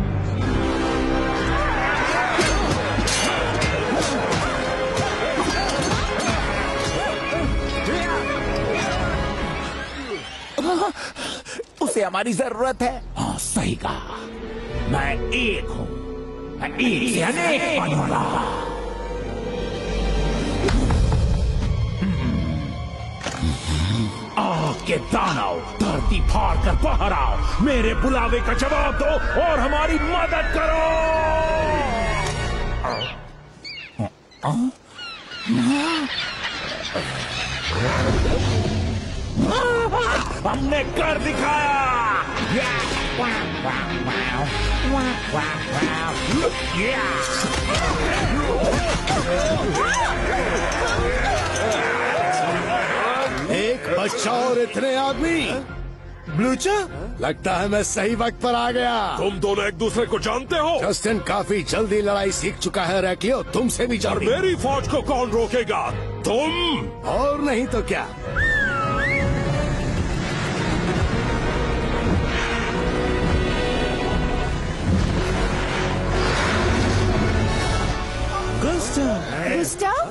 उसे हमारी जरूरत है। हाँ सही कहा। मैं एक हूँ, मैं एक से अनेक बनूंगा। आग के दानव धरती फाड़ कर बाहर आओ, मेरे बुलावे का जवाब दो और हमारी मदद करो। हमने कर दिखाया। एक बच्चा और इतने आदमी। ब्लूचर, लगता है मैं सही वक्त पर आ गया। तुम दोनों एक दूसरे को जानते हो? जस्टिन काफी जल्दी लड़ाई सीख चुका है रैक्लियो, तुमसे भी और जल्दी। मेरी फौज को कौन रोकेगा? तुम। और नहीं तो क्या। गुस्टाव?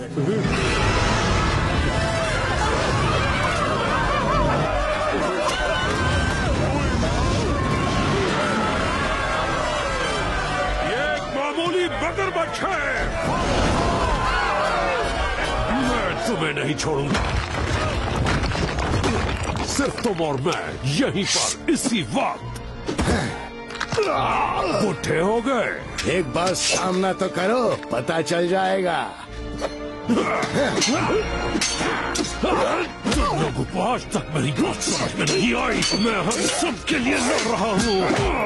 ये एक मामूली मगरमच्छ है। मैं तुम्हें नहीं छोड़ूंगा। सिर्फ तुम और मैं यहीं पर इसी वक्त। बुढ़े हो गए। एक बार सामना तो करो, पता चल जाएगा। तुम लोगों को आज तक मेरी बात समझ में नहीं आई। मैं हम सब के लिए लड़ रहा हूँ।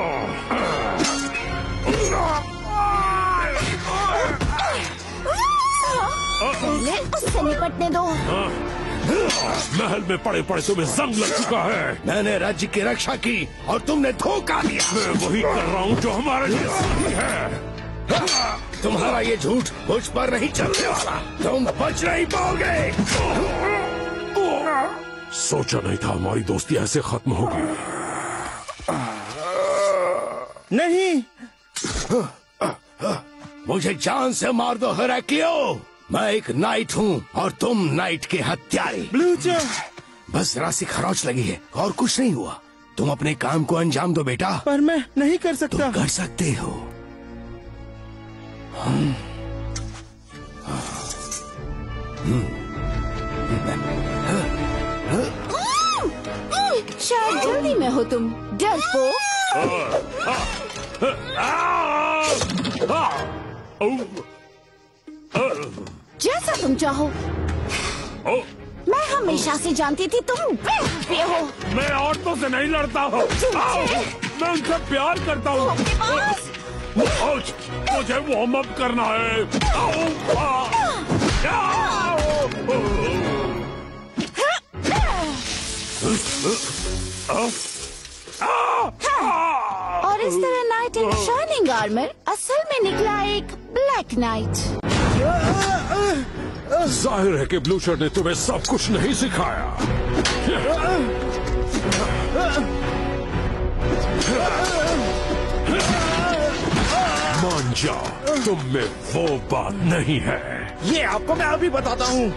पहले उससे निपटने दो। महल में पड़े पड़े तुम्हें जंग लग चुका है। मैंने राज्य की रक्षा की और तुमने धोखा दिया। मैं वही कर रहा हूँ जो हमारे लिए सही है। तुम्हारा ये झूठ मुझ पर नहीं चलने वाला। तुम बच नहीं पाओगे। सोचा नहीं था हमारी दोस्ती ऐसे खत्म होगी। नहीं, मुझे जान से मार दो हेराक्लियो। मैं एक नाइट हूँ और तुम नाइट के हत्यारे। ब्लूचर, बस जरा सी खरोच लगी है और कुछ नहीं हुआ। तुम अपने काम को अंजाम दो बेटा। पर मैं नहीं कर सकता। तुम कर सकते हो। हम्म। शायद जल्दी में हो तुम, डरपोक। जैसा तुम चाहो। मैं हमेशा से जानती थी तुम बेस्ट पे हो। मैं औरतों से नहीं लड़ता हूँ। मैं उनसे प्यार करता हूँ। मुझे वार्म अप करना है। और इस तरह नाइट इन शाइनिंग आर्मर असल में निकला एक ब्लैक नाइट। जाहिर है कि ब्लूचर ने तुम्हें सब कुछ नहीं सिखाया। मान जाओ, तुम में वो बात नहीं है। ये आपको मैं अभी बताता हूँ।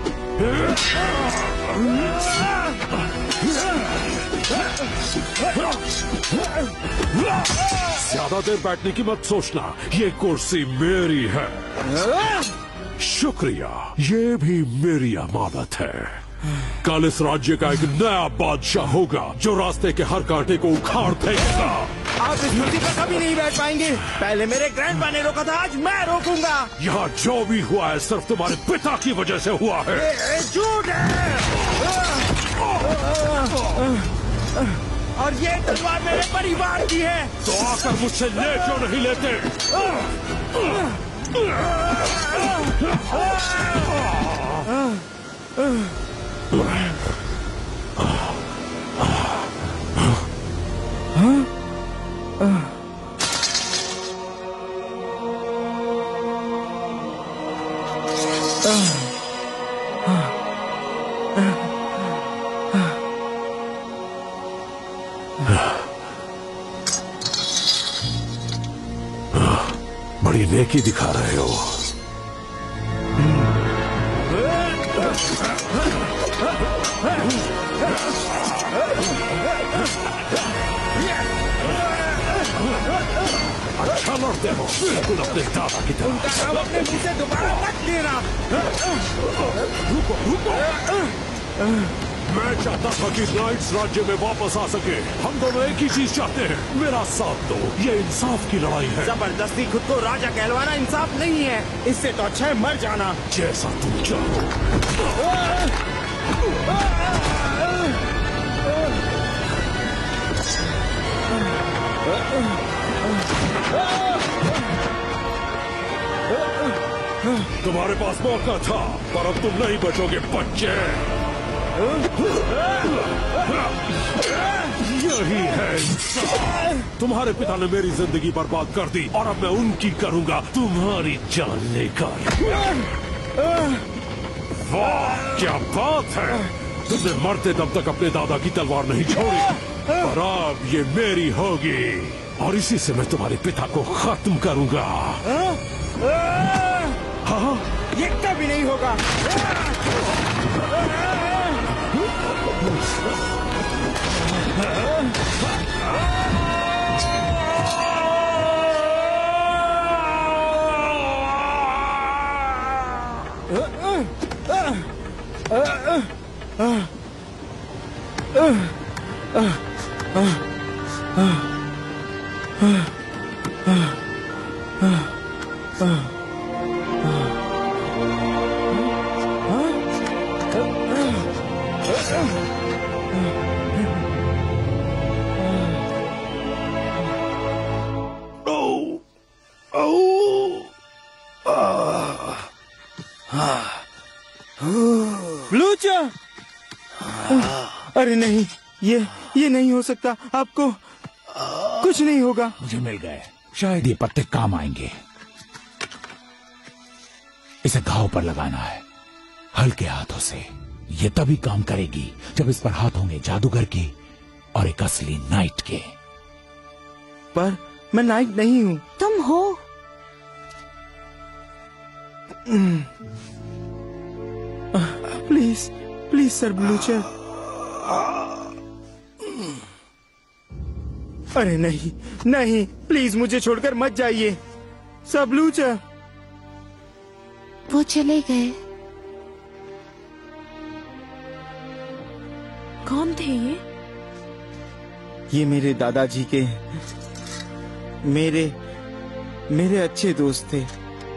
ज्यादा देर बैठने की मत सोचना, ये कुर्सी मेरी है। शुक्रिया, ये भी मेरी अमानत है। कल इस राज्य का एक नया बादशाह होगा जो रास्ते के हर कांटे को उखाड़ देगा। आप इस मूर्ति पर कभी नहीं बैठ पाएंगे। पहले मेरे ग्रैंडपा ने रोका था, आज मैं रोकूंगा। यहाँ जो भी हुआ है सिर्फ तुम्हारे पिता की वजह से हुआ है। झूठ है। और ये तलवार मेरे परिवार की है। तो आकर मुझसे ले क्यों नहीं लेते? बड़ी नेकी दिखा रहे हो। अच्छा लड़ते हो, बिल्कुल अपने दादा की तरह। उनका नाम अपने मुंह से दोबारा मत लेना। रुको रुको, मैं चाहता था कि नाइट्स राज्य में वापस आ सके। हम दोनों एक ही चीज चाहते हैं, मेरा साथ दो। ये इंसाफ की लड़ाई है। जबरदस्ती खुद को राजा कहलवाना इंसाफ नहीं है। इससे तो अच्छा है मर जाना। जैसा तुम चाहो। तुम्हारे पास मौका था, पर अब तुम नहीं बचोगे बच्चे। यही है इंसान। तुम्हारे पिता ने मेरी जिंदगी बर्बाद कर दी और अब मैं उनकी करूंगा तुम्हारी जान लेकर। वाह क्या बात है, तुमने मरते दम तक अपने दादा की तलवार नहीं छोड़ी, पर अब ये मेरी होगी और इसी से मैं तुम्हारे पिता को खत्म करूंगा। हाँ, ये कभी नहीं होगा। ब्लूचा! अरे नहीं, ये ये नहीं हो सकता। आपको कुछ नहीं होगा। मुझे मिल गए, शायद ये पत्ते काम आएंगे। इसे घाव पर लगाना है हल्के हाथों से। ये तभी काम करेगी जब इस पर हाथ होंगे जादूगर के और एक असली नाइट के। पर मैं नाइट नहीं हूँ। तुम हो। Please please sir Blucher. अरे नहीं नहीं, प्लीज मुझे छोड़कर मत जाइए सर ब्लूचर। वो चले गए। कौन थे ये? ये मेरे दादाजी के मेरे मेरे अच्छे दोस्त थे।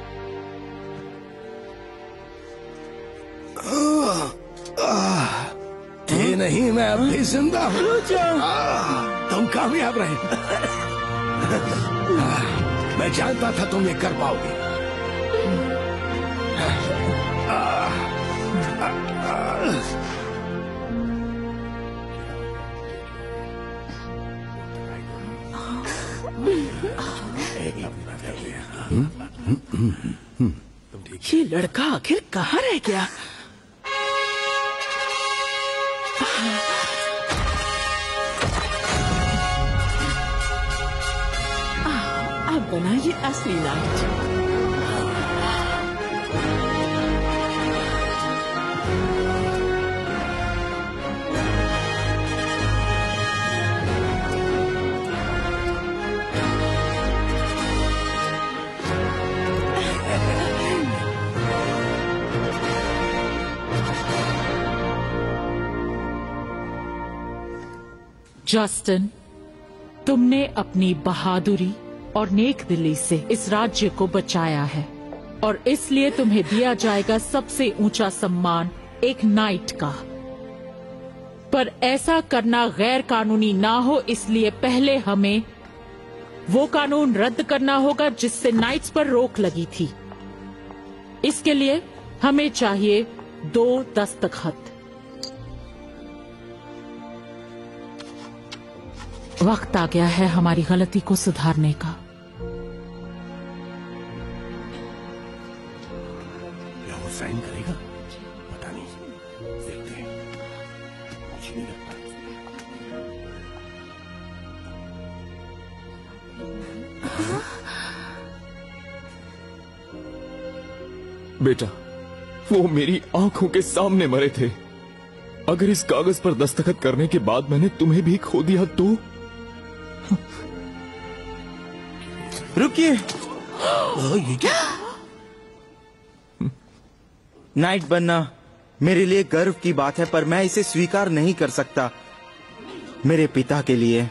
थे नहीं, मैं अब भी जिंदा हूँ। तुम कामयाब रहे। मैं जानता था तुम ये कर पाओगे। ये लड़का आखिर कहाँ रह गया? अब बना ये असली नाइट। जस्टिन, तुमने अपनी बहादुरी और नेक दिली से इस राज्य को बचाया है और इसलिए तुम्हें दिया जाएगा सबसे ऊंचा सम्मान, एक नाइट का। पर ऐसा करना गैर कानूनी ना हो, इसलिए पहले हमें वो कानून रद्द करना होगा जिससे नाइट्स पर रोक लगी थी। इसके लिए हमें चाहिए दो दस्तखत। वक्त आ गया है हमारी गलती को सुधारने का। क्या वो साइन करेगा? पता नहीं, देखते हैं। मुझे नहीं लगता। बेटा, वो मेरी आंखों के सामने मरे थे। अगर इस कागज पर दस्तखत करने के बाद मैंने तुम्हें भी खो दिया तो? रुकिए। ये क्या? नाइट बनना मेरे लिए गर्व की बात है, पर मैं इसे स्वीकार नहीं कर सकता मेरे पिता के लिए।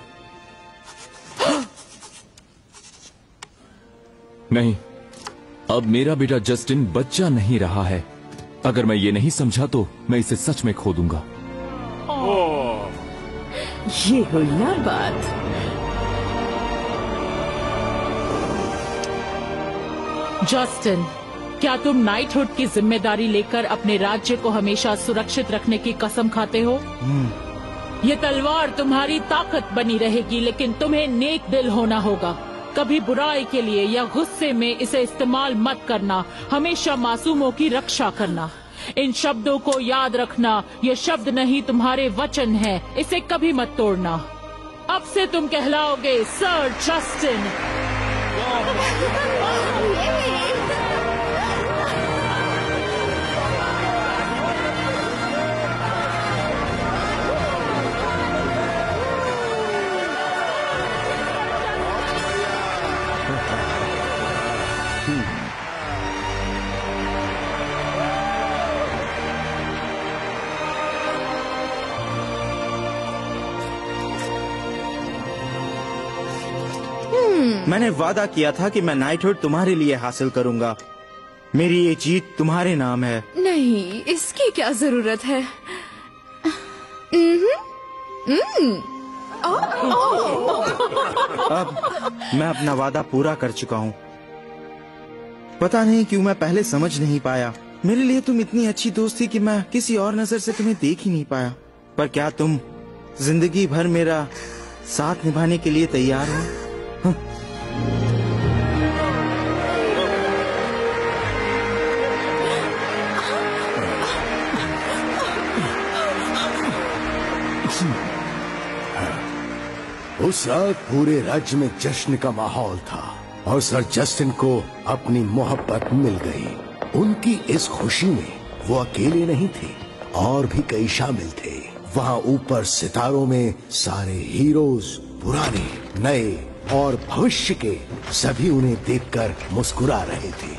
नहीं, अब मेरा बेटा जस्टिन बच्चा नहीं रहा है। अगर मैं ये नहीं समझा तो मैं इसे सच में खो दूंगा। ये हुई ना बात। जस्टिन, क्या तुम नाइटहुड की जिम्मेदारी लेकर अपने राज्य को हमेशा सुरक्षित रखने की कसम खाते हो? ये तलवार तुम्हारी ताकत बनी रहेगी, लेकिन तुम्हें नेक दिल होना होगा। कभी बुराई के लिए या गुस्से में इसे इस्तेमाल मत करना। हमेशा मासूमों की रक्षा करना। इन शब्दों को याद रखना। ये शब्द नहीं, तुम्हारे वचन हैं। इसे कभी मत तोड़ना। अब से तुम कहलाओगे सर जस्टिन। मैंने वादा किया था कि मैं नाइटहुड तुम्हारे लिए हासिल करूंगा। मेरी ये जीत तुम्हारे नाम है। नहीं, इसकी क्या जरूरत है? अब मैं अपना वादा पूरा कर चुका हूँ। पता नहीं क्यों मैं पहले समझ नहीं पाया। मेरे लिए तुम इतनी अच्छी दोस्त थी कि मैं किसी और नजर से तुम्हें देख ही नहीं पाया। पर क्या तुम जिंदगी भर मेरा साथ निभाने के लिए तैयार हो? उस रात पूरे राज्य में जश्न का माहौल था और सर जस्टिन को अपनी मोहब्बत मिल गई। उनकी इस खुशी में वो अकेले नहीं थे, और भी कई शामिल थे। वहाँ ऊपर सितारों में सारे हीरोज, पुराने, नए और भविष्य के, सभी उन्हें देखकर मुस्कुरा रहे थे।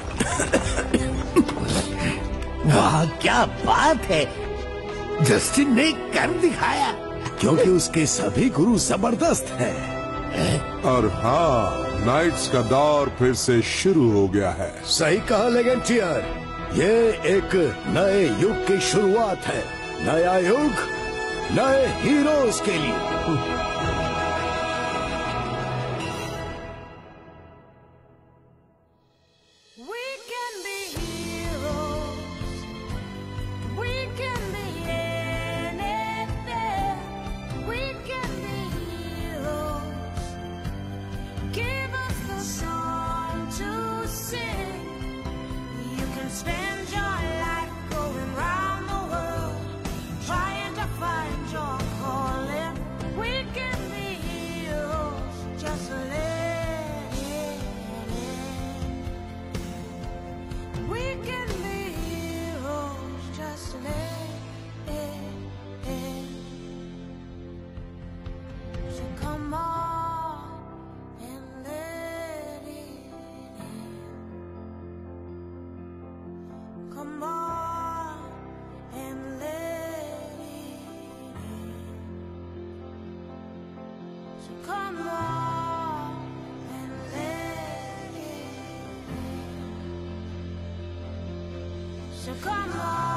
वाह, क्या बात है! जस्टिन ने कर दिखाया। क्योंकि उसके सभी गुरु जबरदस्त हैं। और हाँ, नाइट्स का दौर फिर से शुरू हो गया है। सही कहा लेगेंटियर, ये एक नए युग की शुरुआत है। नया युग नए हीरोज के लिए। We can So come on.